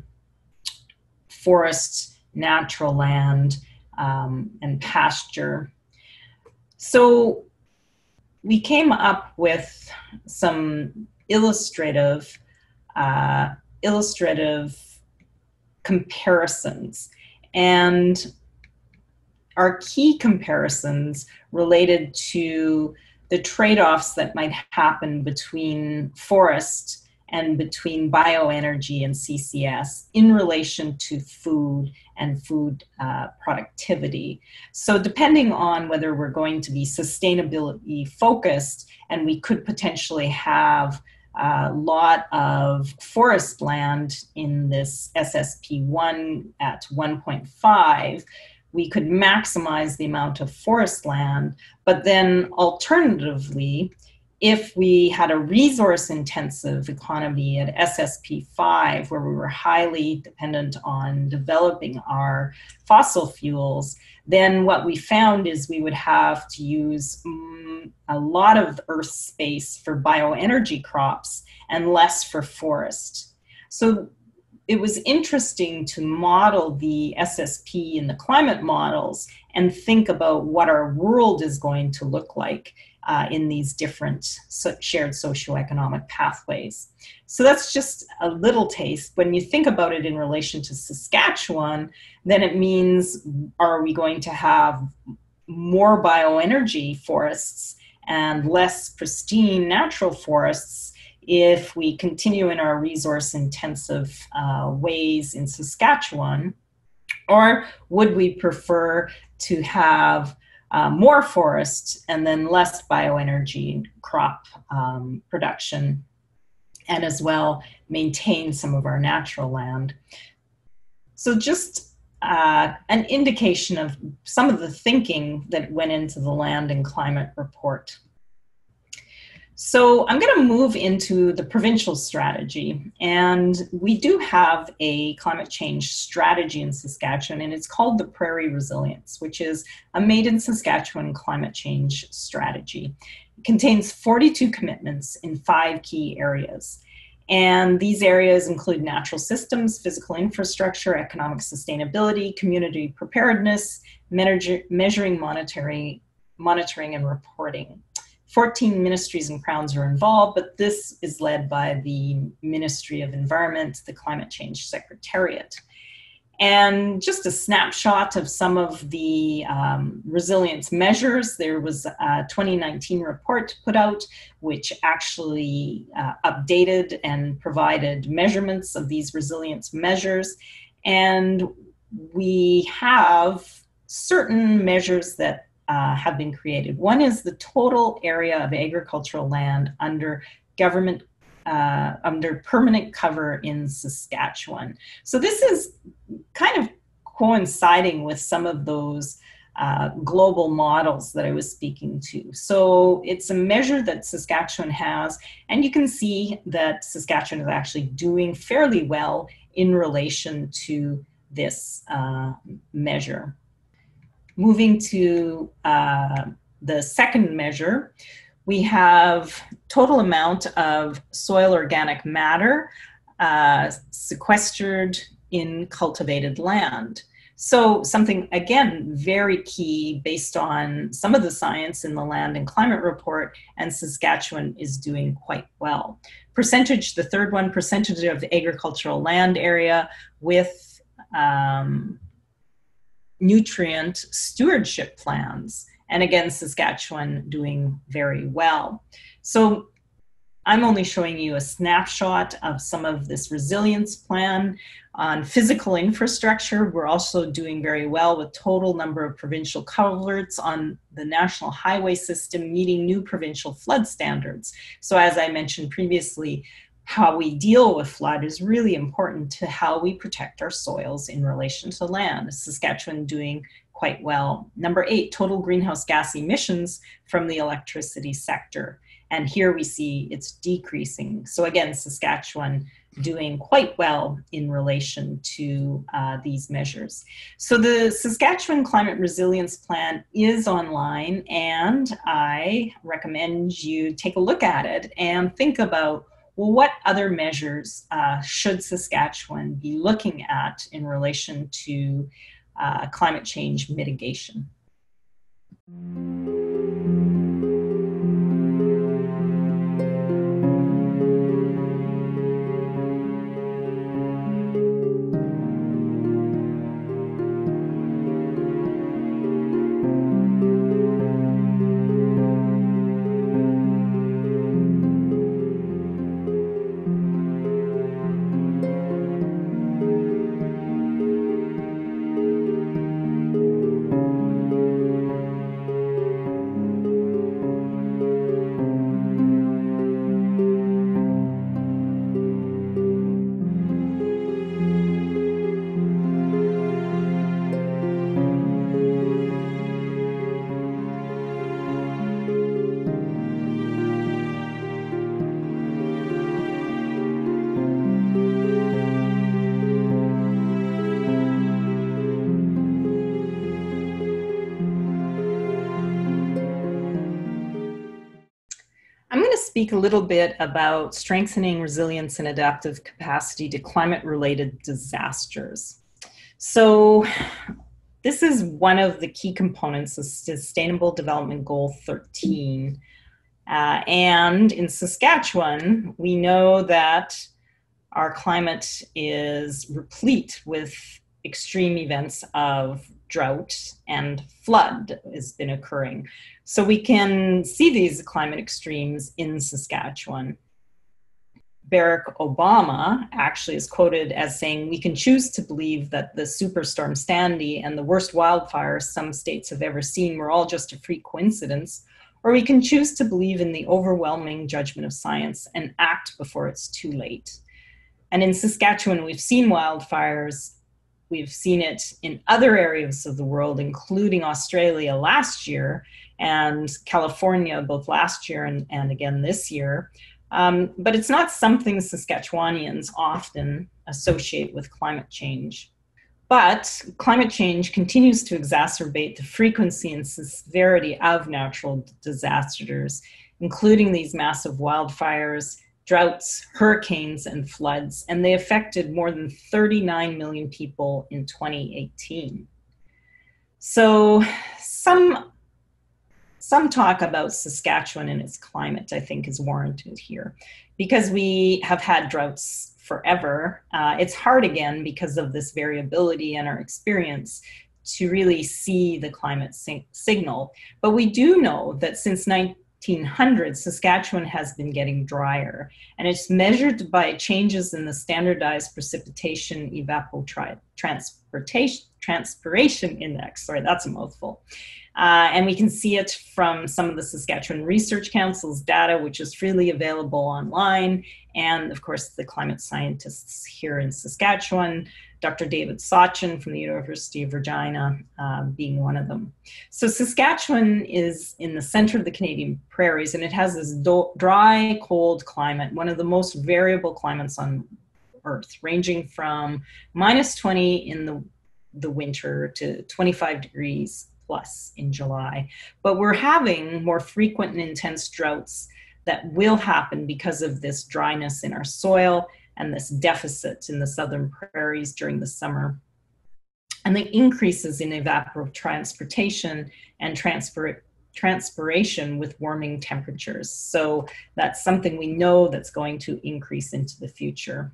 forest, natural land, um, and pasture? So we came up with some illustrative, uh, illustrative comparisons. And our key comparisons related to the trade-offs that might happen between forest and between bioenergy and C C S in relation to food and food uh, productivity. So depending on whether we're going to be sustainability focused, and we could potentially have a lot of forest land in this S S P one at one point five, we could maximize the amount of forest land. But then alternatively, if we had a resource-intensive economy at S S P five, where we were highly dependent on developing our fossil fuels, then what we found is we would have to use um, a lot of earth space for bioenergy crops and less for forest. So it was interesting to model the S S P in the climate models and think about what our world is going to look like Uh, in these different so shared socioeconomic pathways. So that's just a little taste. When you think about it in relation to Saskatchewan, then it means, are we going to have more bioenergy forests and less pristine natural forests if we continue in our resource-intensive uh, ways in Saskatchewan? Or would we prefer to have Uh, more forest and then less bioenergy crop um, production, and as well maintain some of our natural land? So just uh, an indication of some of the thinking that went into the Land and Climate Report. So I'm going to move into the provincial strategy, and we do have a climate change strategy in Saskatchewan, and it's called the Prairie Resilience, which is a Made in Saskatchewan climate change strategy. It contains forty-two commitments in five key areas. And these areas include natural systems, physical infrastructure, economic sustainability, community preparedness, measuring, monitoring, monitoring and reporting. fourteen ministries and crowns are involved, but this is led by the Ministry of Environment, the Climate Change Secretariat. And just a snapshot of some of the um, resilience measures. There was a twenty nineteen report put out, which actually uh, updated and provided measurements of these resilience measures. And we have certain measures that Uh, have been created. One is the total area of agricultural land under government, uh, under permanent cover in Saskatchewan. So this is kind of coinciding with some of those uh, global models that I was speaking to. So it's a measure that Saskatchewan has, and you can see that Saskatchewan is actually doing fairly well in relation to this uh, measure. Moving to uh, the second measure, we have total amount of soil organic matter uh, sequestered in cultivated land. So something, again, very key based on some of the science in the Land and Climate Report, and Saskatchewan is doing quite well. Percentage, the third one, percentage of agricultural land area with um, nutrient stewardship plans. And again, Saskatchewan doing very well. So I'm only showing you a snapshot of some of this resilience plan. On physical infrastructure, we're also doing very well with total number of provincial culverts on the national highway system meeting new provincial flood standards. So as I mentioned previously, how we deal with flood is really important to how we protect our soils in relation to land. Saskatchewan doing quite well. Number eight, total greenhouse gas emissions from the electricity sector. And here we see it's decreasing. So again, Saskatchewan doing quite well in relation to uh, these measures. So the Saskatchewan Climate Resilience Plan is online, and I recommend you take a look at it and think about, well, what other measures uh, should Saskatchewan be looking at in relation to uh, climate change mitigation? I'm going to speak a little bit about strengthening resilience and adaptive capacity to climate-related disasters. So this is one of the key components of Sustainable Development Goal thirteen. Uh, and in Saskatchewan, we know that our climate is replete with extreme events of drought and flood has been occurring. So we can see these climate extremes in Saskatchewan. Barack Obama actually is quoted as saying, "We can choose to believe that the superstorm Sandy and the worst wildfires some states have ever seen were all just a freak coincidence, or we can choose to believe in the overwhelming judgment of science and act before it's too late." And in Saskatchewan, we've seen wildfires we've seen it in other areas of the world, including Australia last year and California both last year and, and again this year. Um, but it's not something Saskatchewanians often associate with climate change. But climate change continues to exacerbate the frequency and severity of natural disasters, including these massive wildfires, droughts, hurricanes, and floods, and they affected more than thirty-nine million people in twenty eighteen. So some, some talk about Saskatchewan and its climate, I think, is warranted here. Because we have had droughts forever, uh, it's hard again because of this variability in our experience to really see the climate signal. But we do know that since nineteen hundred, Saskatchewan has been getting drier, and it's measured by changes in the standardized precipitation evapotranspiration transpiration index. Sorry, that's a mouthful. Uh, and we can see it from some of the Saskatchewan Research Council's data, which is freely available online. And of course, the climate scientists here in Saskatchewan, Doctor David Sachin from the University of Regina uh, being one of them. So Saskatchewan is in the center of the Canadian prairies, and it has this dry, cold climate, one of the most variable climates on Earth, ranging from minus twenty in the, the winter to twenty-five degrees plus in July. But we're having more frequent and intense droughts that will happen because of this dryness in our soil and this deficit in the southern prairies during the summer. And the increases in evapotranspiration and transpir transpiration with warming temperatures. So that's something we know that's going to increase into the future.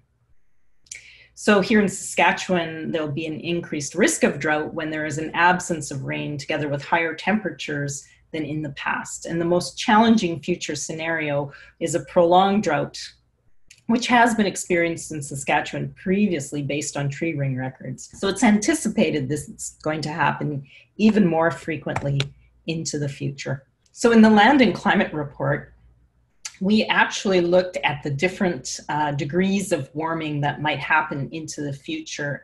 So here in Saskatchewan, there'll be an increased risk of drought when there is an absence of rain together with higher temperatures than in the past. And the most challenging future scenario is a prolonged drought, which has been experienced in Saskatchewan previously based on tree ring records. So it's anticipated this is going to happen even more frequently into the future. So in the Land and Climate Report, we actually looked at the different uh, degrees of warming that might happen into the future.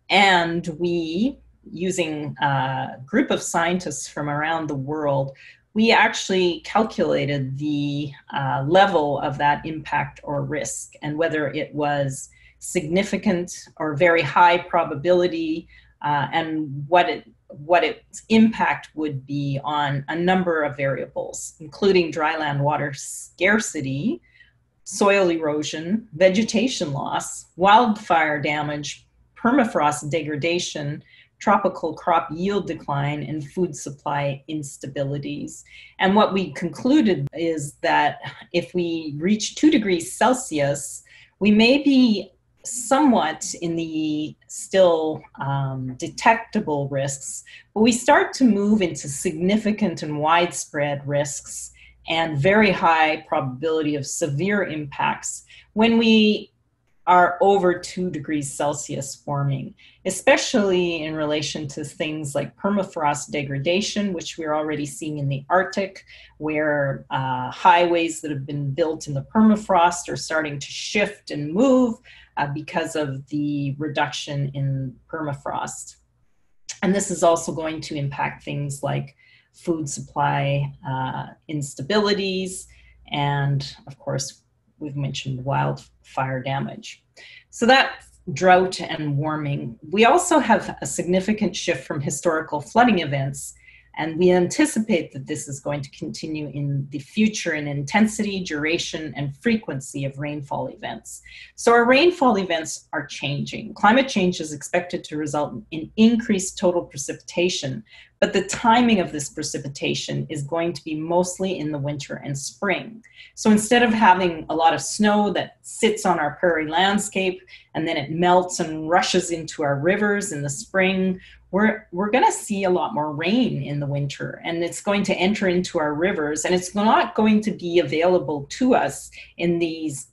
And we, using a group of scientists from around the world, we actually calculated the uh, level of that impact or risk and whether it was significant or very high probability uh, and what it what its impact would be on a number of variables, including dryland water scarcity, soil erosion, vegetation loss, wildfire damage, permafrost degradation, tropical crop yield decline, and food supply instabilities. And what we concluded is that if we reach two degrees Celsius, we may be somewhat in the still um, detectable risks, but we start to move into significant and widespread risks and very high probability of severe impacts when we are over two degrees Celsius warming, especially in relation to things like permafrost degradation, which we're already seeing in the Arctic, where uh, highways that have been built in the permafrost are starting to shift and move uh, because of the reduction in permafrost. And this is also going to impact things like food supply uh, instabilities, and of course, we've mentioned wildfire damage. So that's drought and warming. We also have a significant shift from historical flooding events, and we anticipate that this is going to continue in the future in intensity, duration, and frequency of rainfall events. So our rainfall events are changing. Climate change is expected to result in increased total precipitation, but the timing of this precipitation is going to be mostly in the winter and spring. So instead of having a lot of snow that sits on our prairie landscape and then it melts and rushes into our rivers in the spring, we're, we're gonna see a lot more rain in the winter, and it's going to enter into our rivers, and it's not going to be available to us in these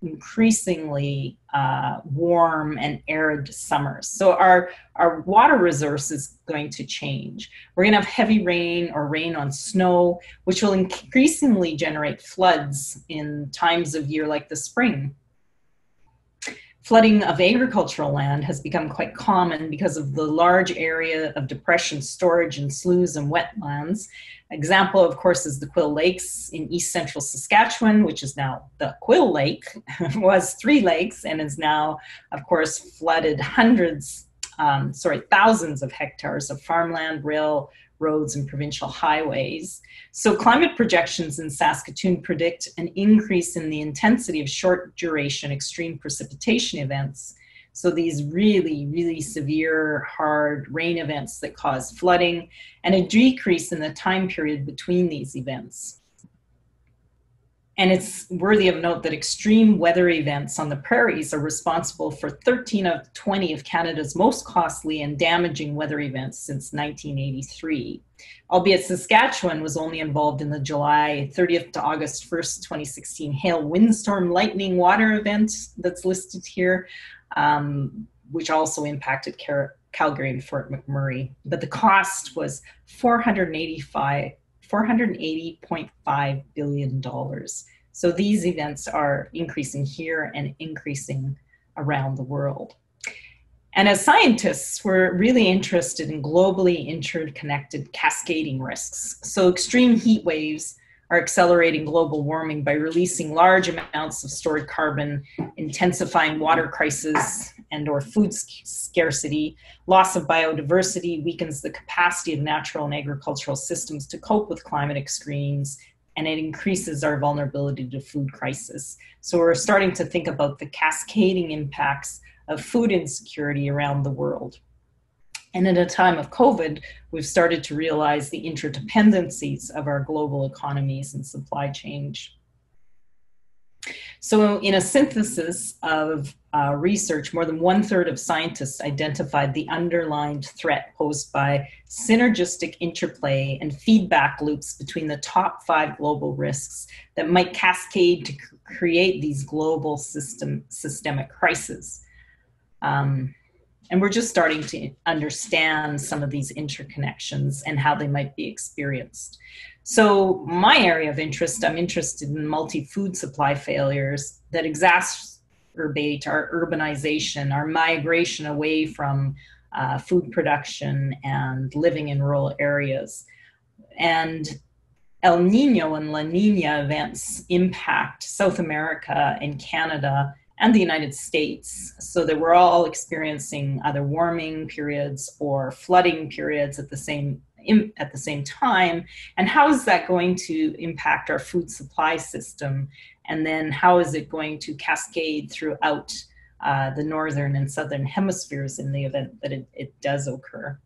increasingly uh, warm and arid summers. So our, our water resource is going to change. We're gonna have heavy rain or rain on snow, which will increasingly generate floods in times of year like the spring. Flooding of agricultural land has become quite common because of the large area of depression storage in sloughs and wetlands. Example, of course, is the Quill Lakes in east central Saskatchewan, which is now the Quill Lake, was three lakes and is now, of course, flooded hundreds, um, sorry, thousands of hectares of farmland, rail, roads, and provincial highways. So climate projections in Saskatoon predict an increase in the intensity of short duration extreme precipitation events. So these really, really severe, hard rain events that cause flooding, and a decrease in the time period between these events. And it's worthy of note that extreme weather events on the prairies are responsible for thirteen of twenty of Canada's most costly and damaging weather events since nineteen eighty-three. Albeit Saskatchewan was only involved in the July thirtieth to August first, twenty sixteen hail, windstorm, lightning, water event that's listed here, um, which also impacted Cal Calgary and Fort McMurray. But the cost was four hundred eighty point five billion dollars. So these events are increasing here and increasing around the world. And as scientists, we're really interested in globally interconnected cascading risks. So extreme heat waves are accelerating global warming by releasing large amounts of stored carbon, intensifying water crisis and or food scarcity. Loss of biodiversity weakens the capacity of natural and agricultural systems to cope with climate extremes, and it increases our vulnerability to food crisis. So we're starting to think about the cascading impacts of food insecurity around the world. And in a time of COVID, we've started to realize the interdependencies of our global economies and supply chain. So in a synthesis of uh, research, more than one third of scientists identified the underlying threat posed by synergistic interplay and feedback loops between the top five global risks that might cascade to create these global system, systemic crises. Um, And we're just starting to understand some of these interconnections and how they might be experienced. So my area of interest, I'm interested in multi-food supply failures that exacerbate our urbanization, our migration away from uh, food production and living in rural areas. And El Nino and La Nina events impact South America and Canada and the United States, so that we're all experiencing either warming periods or flooding periods at the same at the same time. And how is that going to impact our food supply system? And then how is it going to cascade throughout uh, the northern and southern hemispheres in the event that it, it does occur?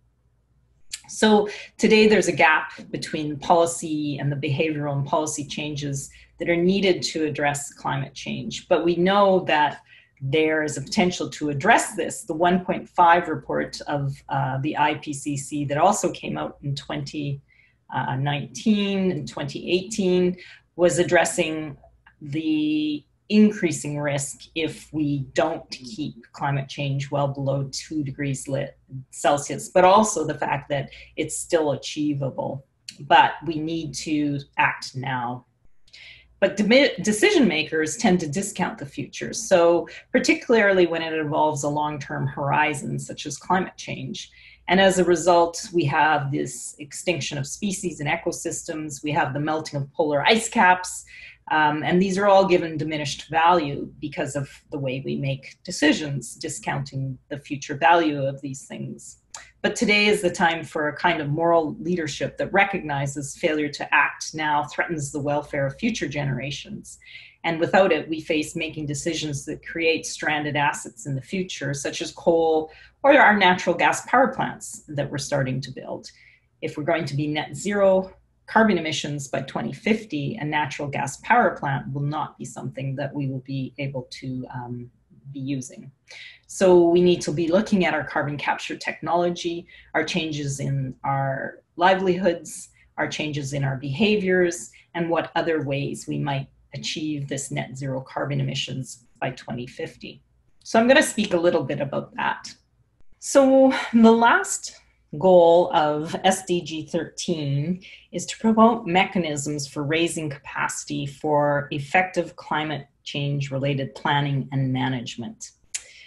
So today there's a gap between policy and the behavioral and policy changes that are needed to address climate change. But we know that there is a potential to address this. The one point five report of uh, the I P C C that also came out in twenty nineteen and twenty eighteen was addressing the increasing risk if we don't keep climate change well below two degrees Celsius, but also the fact that it's still achievable, but we need to act now. But decision makers tend to discount the future. So particularly when it involves a long-term horizon, such as climate change. And as a result, we have this extinction of species and ecosystems. We have the melting of polar ice caps. Um, and these are all given diminished value because of the way we make decisions, discounting the future value of these things. But today is the time for a kind of moral leadership that recognizes failure to act now threatens the welfare of future generations. And without it, we face making decisions that create stranded assets in the future, such as coal or our natural gas power plants that we're starting to build. If we're going to be net zero carbon emissions by twenty fifty, a natural gas power plant will not be something that we will be able to um, be using. So we need to be looking at our carbon capture technology, our changes in our livelihoods, our changes in our behaviors, and what other ways we might achieve this net zero carbon emissions by twenty fifty. So I'm going to speak a little bit about that. So the last goal of S D G thirteen is to promote mechanisms for raising capacity for effective climate change related planning and management.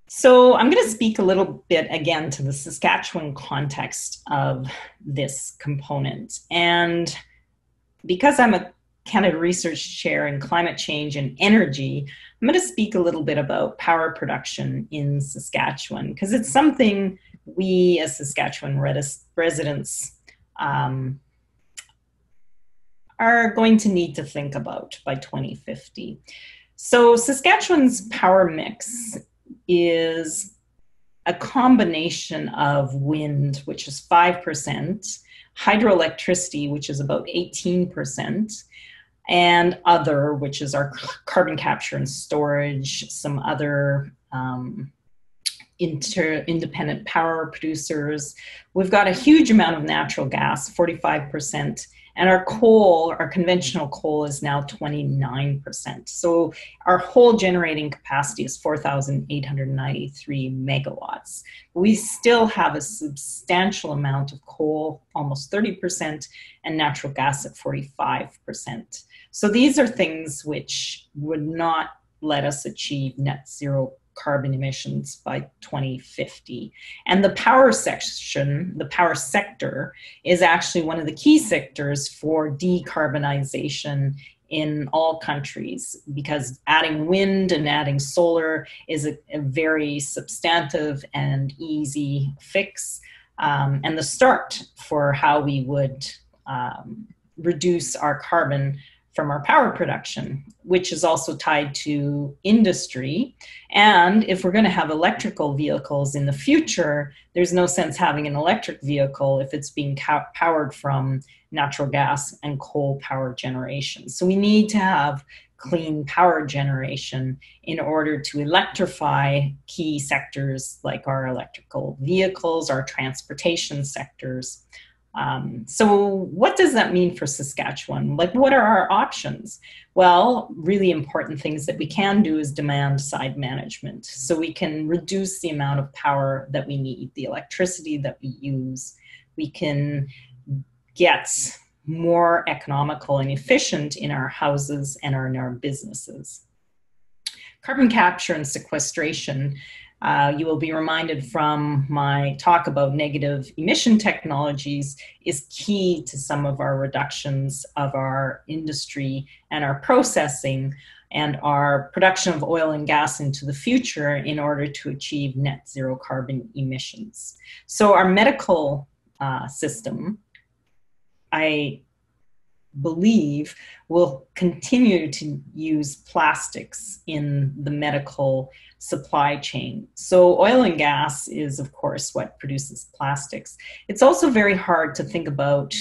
So I'm going to speak a little bit again to the Saskatchewan context of this component. And because I'm a Canada Research Chair in Climate Change and Energy, I'm going to speak a little bit about power production in Saskatchewan, because it's something we as Saskatchewan residents um, are going to need to think about by twenty fifty. So Saskatchewan's power mix is a combination of wind, which is five percent, hydroelectricity, which is about eighteen percent, and other, which is our carbon capture and storage, some other um, inter independent power producers. We've got a huge amount of natural gas, forty-five percent, and our coal, our conventional coal, is now twenty-nine percent. So our whole generating capacity is four thousand eight hundred ninety-three megawatts. We still have a substantial amount of coal, almost thirty percent, and natural gas at forty-five percent. So these are things which would not let us achieve net zero carbon emissions by twenty fifty. And the power section, the power sector, is actually one of the key sectors for decarbonization in all countries, because adding wind and adding solar is a, a very substantive and easy fix, um, and the start for how we would um, reduce our carbon from our power production, which is also tied to industry. And if we're going to have electrical vehicles in the future, there's no sense having an electric vehicle if it's being powered from natural gas and coal power generation. So we need to have clean power generation in order to electrify key sectors like our electrical vehicles, our transportation sectors. Um, so what does that mean for Saskatchewan? Like, what are our options? Well, really important things that we can do is demand side management. So we can reduce the amount of power that we need, the electricity that we use. We can get more economical and efficient in our houses and in our businesses. Carbon capture and sequestration. Uh, you will be reminded from my talk about negative emission technologies is key to some of our reductions of our industry and our processing and our production of oil and gas into the future in order to achieve net zero carbon emissions. So our medical uh, system, I believe, will continue to use plastics in the medical supply chain. So oil and gas is, of course, what produces plastics. It's also very hard to think about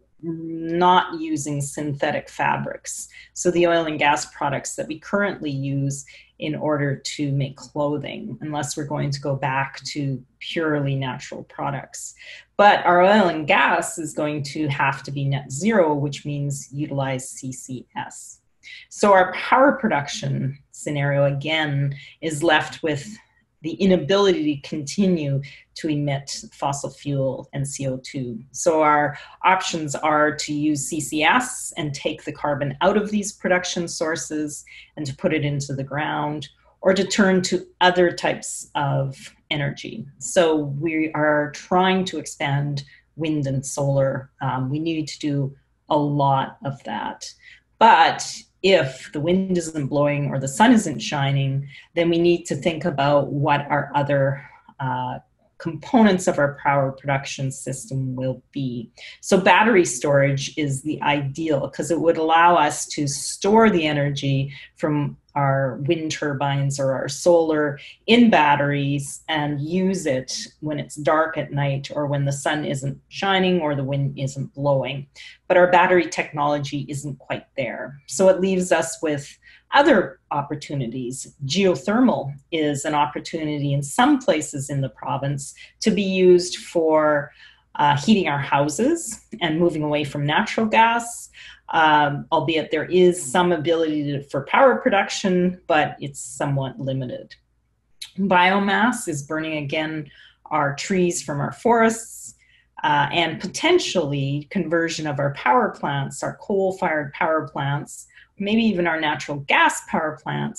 not using synthetic fabrics. So the oil and gas products that we currently use in order to make clothing, unless we're going to go back to purely natural products. But our oil and gas is going to have to be net zero, which means utilize C C S. So our power production scenario, again, is left with the inability to continue to emit fossil fuel and C O two. So our options are to use C C S and take the carbon out of these production sources and to put it into the ground, or to turn to other types of energy. So we are trying to expand wind and solar. Um, we need to do a lot of that. But if the wind isn't blowing or the sun isn't shining, then we need to think about what our other uh, components of our power production system will be. So battery storage is the ideal because it would allow us to store the energy from our wind turbines or our solar in batteries and use it when it's dark at night or when the sun isn't shining or the wind isn't blowing. But our battery technology isn't quite there. So it leaves us with other opportunities. Geothermal is an opportunity in some places in the province to be used for uh, heating our houses and moving away from natural gas. Um, albeit there is some ability to, for power production, but it's somewhat limited. Biomass is burning, again, our trees from our forests, uh, and potentially conversion of our power plants, our coal-fired power plants, maybe even our natural gas power plants,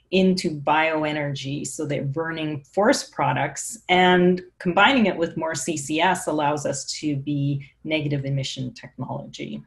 into bioenergy. So they're burning forest products, and combining it with more C C S allows us to be negative emission technology.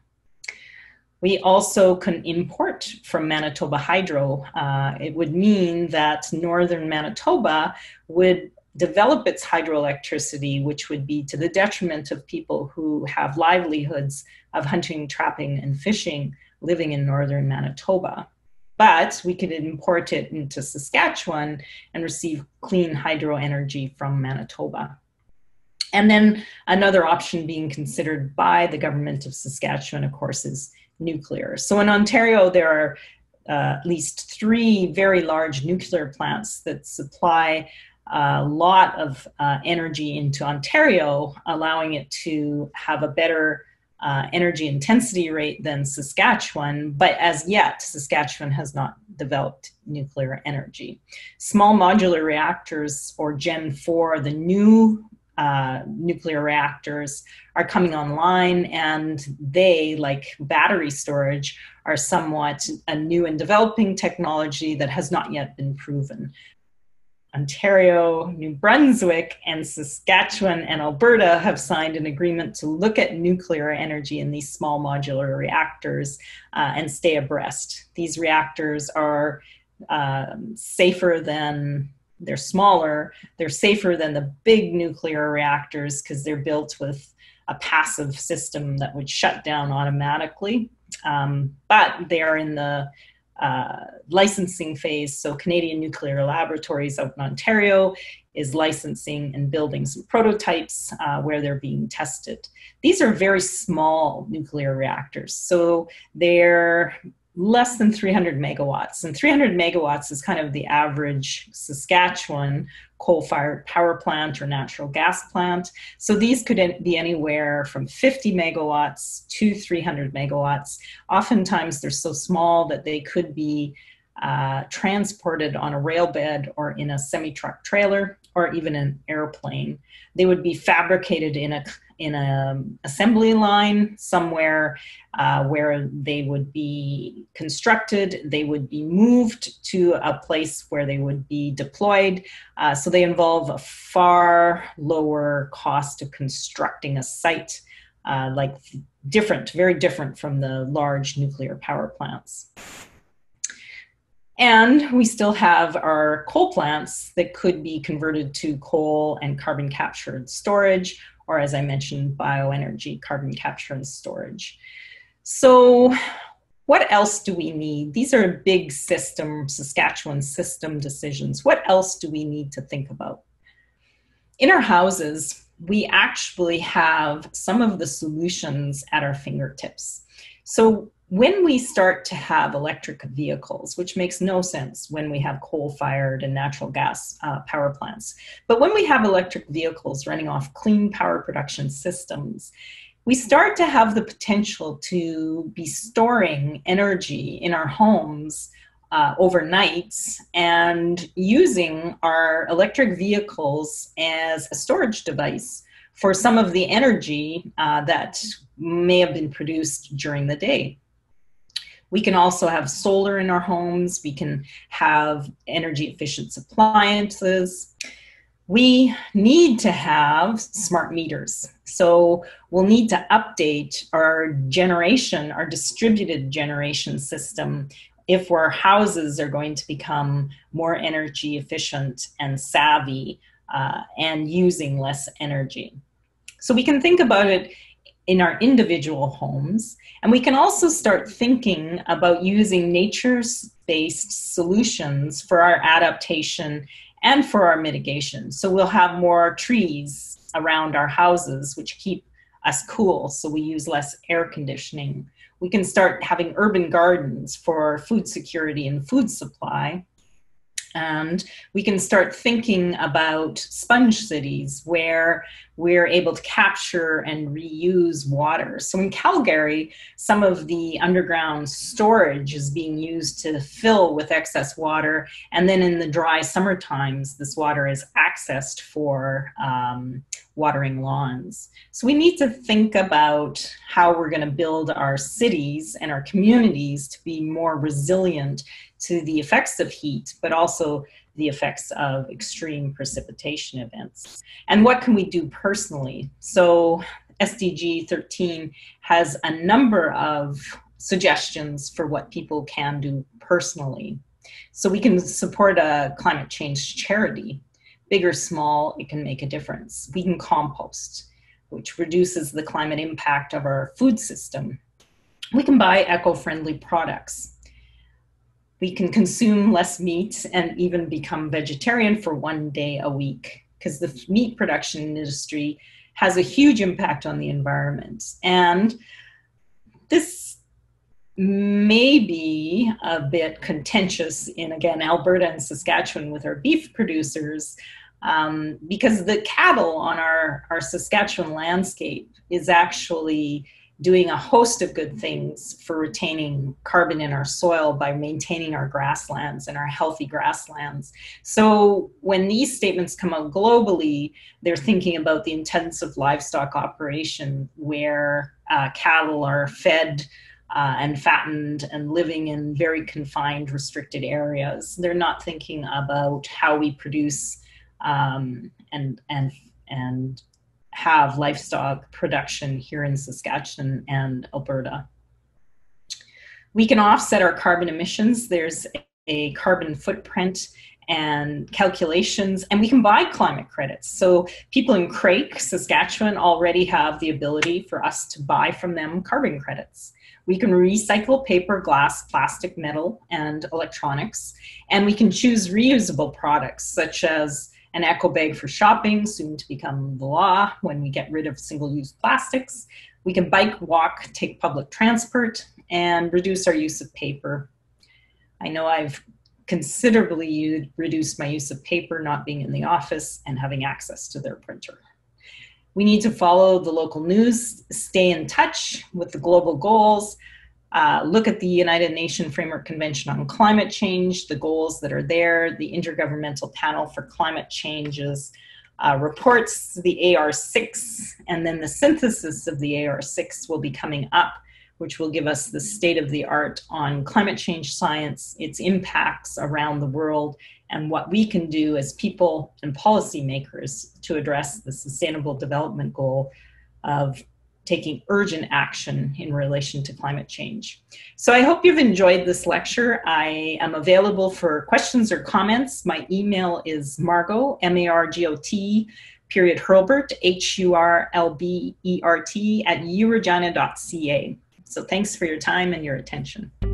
We also can import from Manitoba Hydro. Uh, it would mean that northern Manitoba would develop its hydroelectricity, which would be to the detriment of people who have livelihoods of hunting, trapping, and fishing living in northern Manitoba. But we could import it into Saskatchewan and receive clean hydro energy from Manitoba. And then another option being considered by the government of Saskatchewan, of course, is nuclear. So in Ontario, there are uh, at least three very large nuclear plants that supply a lot of uh, energy into Ontario, allowing it to have a better uh, energy intensity rate than Saskatchewan. But as yet, Saskatchewan has not developed nuclear energy. Small modular reactors, or Gen four, the new Uh, nuclear reactors, are coming online, and they, like battery storage, are somewhat a new and developing technology that has not yet been proven. Ontario, New Brunswick, and Saskatchewan and Alberta have signed an agreement to look at nuclear energy in these small modular reactors uh, and stay abreast. These reactors are um, safer than They're smaller, they're safer than the big nuclear reactors because they're built with a passive system that would shut down automatically. Um, but they are in the uh, licensing phase. So Canadian Nuclear Laboratories out in Ontario is licensing and building some prototypes uh, where they're being tested. These are very small nuclear reactors. So they're less than three hundred megawatts. And three hundred megawatts is kind of the average Saskatchewan coal-fired power plant or natural gas plant. So these could be anywhere from fifty megawatts to three hundred megawatts. Oftentimes they're so small that they could be uh, transported on a rail bed or in a semi-truck trailer or even an airplane. They would be fabricated in a in an assembly line somewhere uh, where they would be constructed. They would be moved to a place where they would be deployed. Uh, so they involve a far lower cost of constructing a site, uh, like different, very different from the large nuclear power plants. And we still have our coal plants that could be converted to coal and carbon capture and storage, or as I mentioned, bioenergy, carbon capture and storage. So what else do we need? These are big system, Saskatchewan system decisions. What else do we need to think about? In our houses, we actually have some of the solutions at our fingertips. So when we start to have electric vehicles, which makes no sense when we have coal-fired and natural gas uh, power plants, but when we have electric vehicles running off clean power production systems, we start to have the potential to be storing energy in our homes uh, overnight and using our electric vehicles as a storage device for some of the energy uh, that may have been produced during the day. We can also have solar in our homes. We can have energy efficient appliances. We need to have smart meters. So we'll need to update our generation, our distributed generation system, if our houses are going to become more energy efficient and savvy uh, and using less energy. So we can think about it in our individual homes, and we can also start thinking about using nature-based solutions for our adaptation and for our mitigation. So we'll have more trees around our houses, which keep us cool, so we use less air conditioning. We can start having urban gardens for food security and food supply. And we can start thinking about sponge cities where we're able to capture and reuse water. So in Calgary, some of the underground storage is being used to fill with excess water. And then in the dry summer times, this water is accessed for um, watering lawns. So we need to think about how we're going to build our cities and our communities to be more resilient to the effects of heat, but also the effects of extreme precipitation events. And what can we do personally? So S D G thirteen has a number of suggestions for what people can do personally. So we can support a climate change charity. Big or small, it can make a difference. We can compost, which reduces the climate impact of our food system. We can buy eco-friendly products. We can consume less meat and even become vegetarian for one day a week, because the meat production industry has a huge impact on the environment. And this may be a bit contentious in, again, Alberta and Saskatchewan with our beef producers, um, because the cattle on our, our Saskatchewan landscape is actually doing a host of good things for retaining carbon in our soil by maintaining our grasslands and our healthy grasslands. So when these statements come out globally, they're thinking about the intensive livestock operation where uh, cattle are fed uh, and fattened and living in very confined, restricted areas. They're not thinking about how we produce um, and, and, and have livestock production here in Saskatchewan and Alberta. We can offset our carbon emissions. There's a carbon footprint and calculations, and we can buy climate credits. So people in Craik, Saskatchewan already have the ability for us to buy from them carbon credits. We can recycle paper, glass, plastic, metal, and electronics, and we can choose reusable products such as an eco bag for shopping, soon to become the law when we get rid of single-use plastics. We can bike, walk, take public transport, and reduce our use of paper. I know I've considerably reduced my use of paper, not being in the office and having access to their printer. We need to follow the local news, stay in touch with the global goals, Uh, look at the United Nations Framework Convention on Climate Change, the goals that are there, the Intergovernmental Panel for Climate Change's uh, reports, the A R six, and then the synthesis of the A R six will be coming up, which will give us the state of the art on climate change science, its impacts around the world, and what we can do as people and policymakers to address the Sustainable Development Goal of taking urgent action in relation to climate change. So I hope you've enjoyed this lecture. I am available for questions or comments. My email is Margot, M A R G O T, period Hurlbert, H U R L B E R T, at u regina dot c a. So thanks for your time and your attention.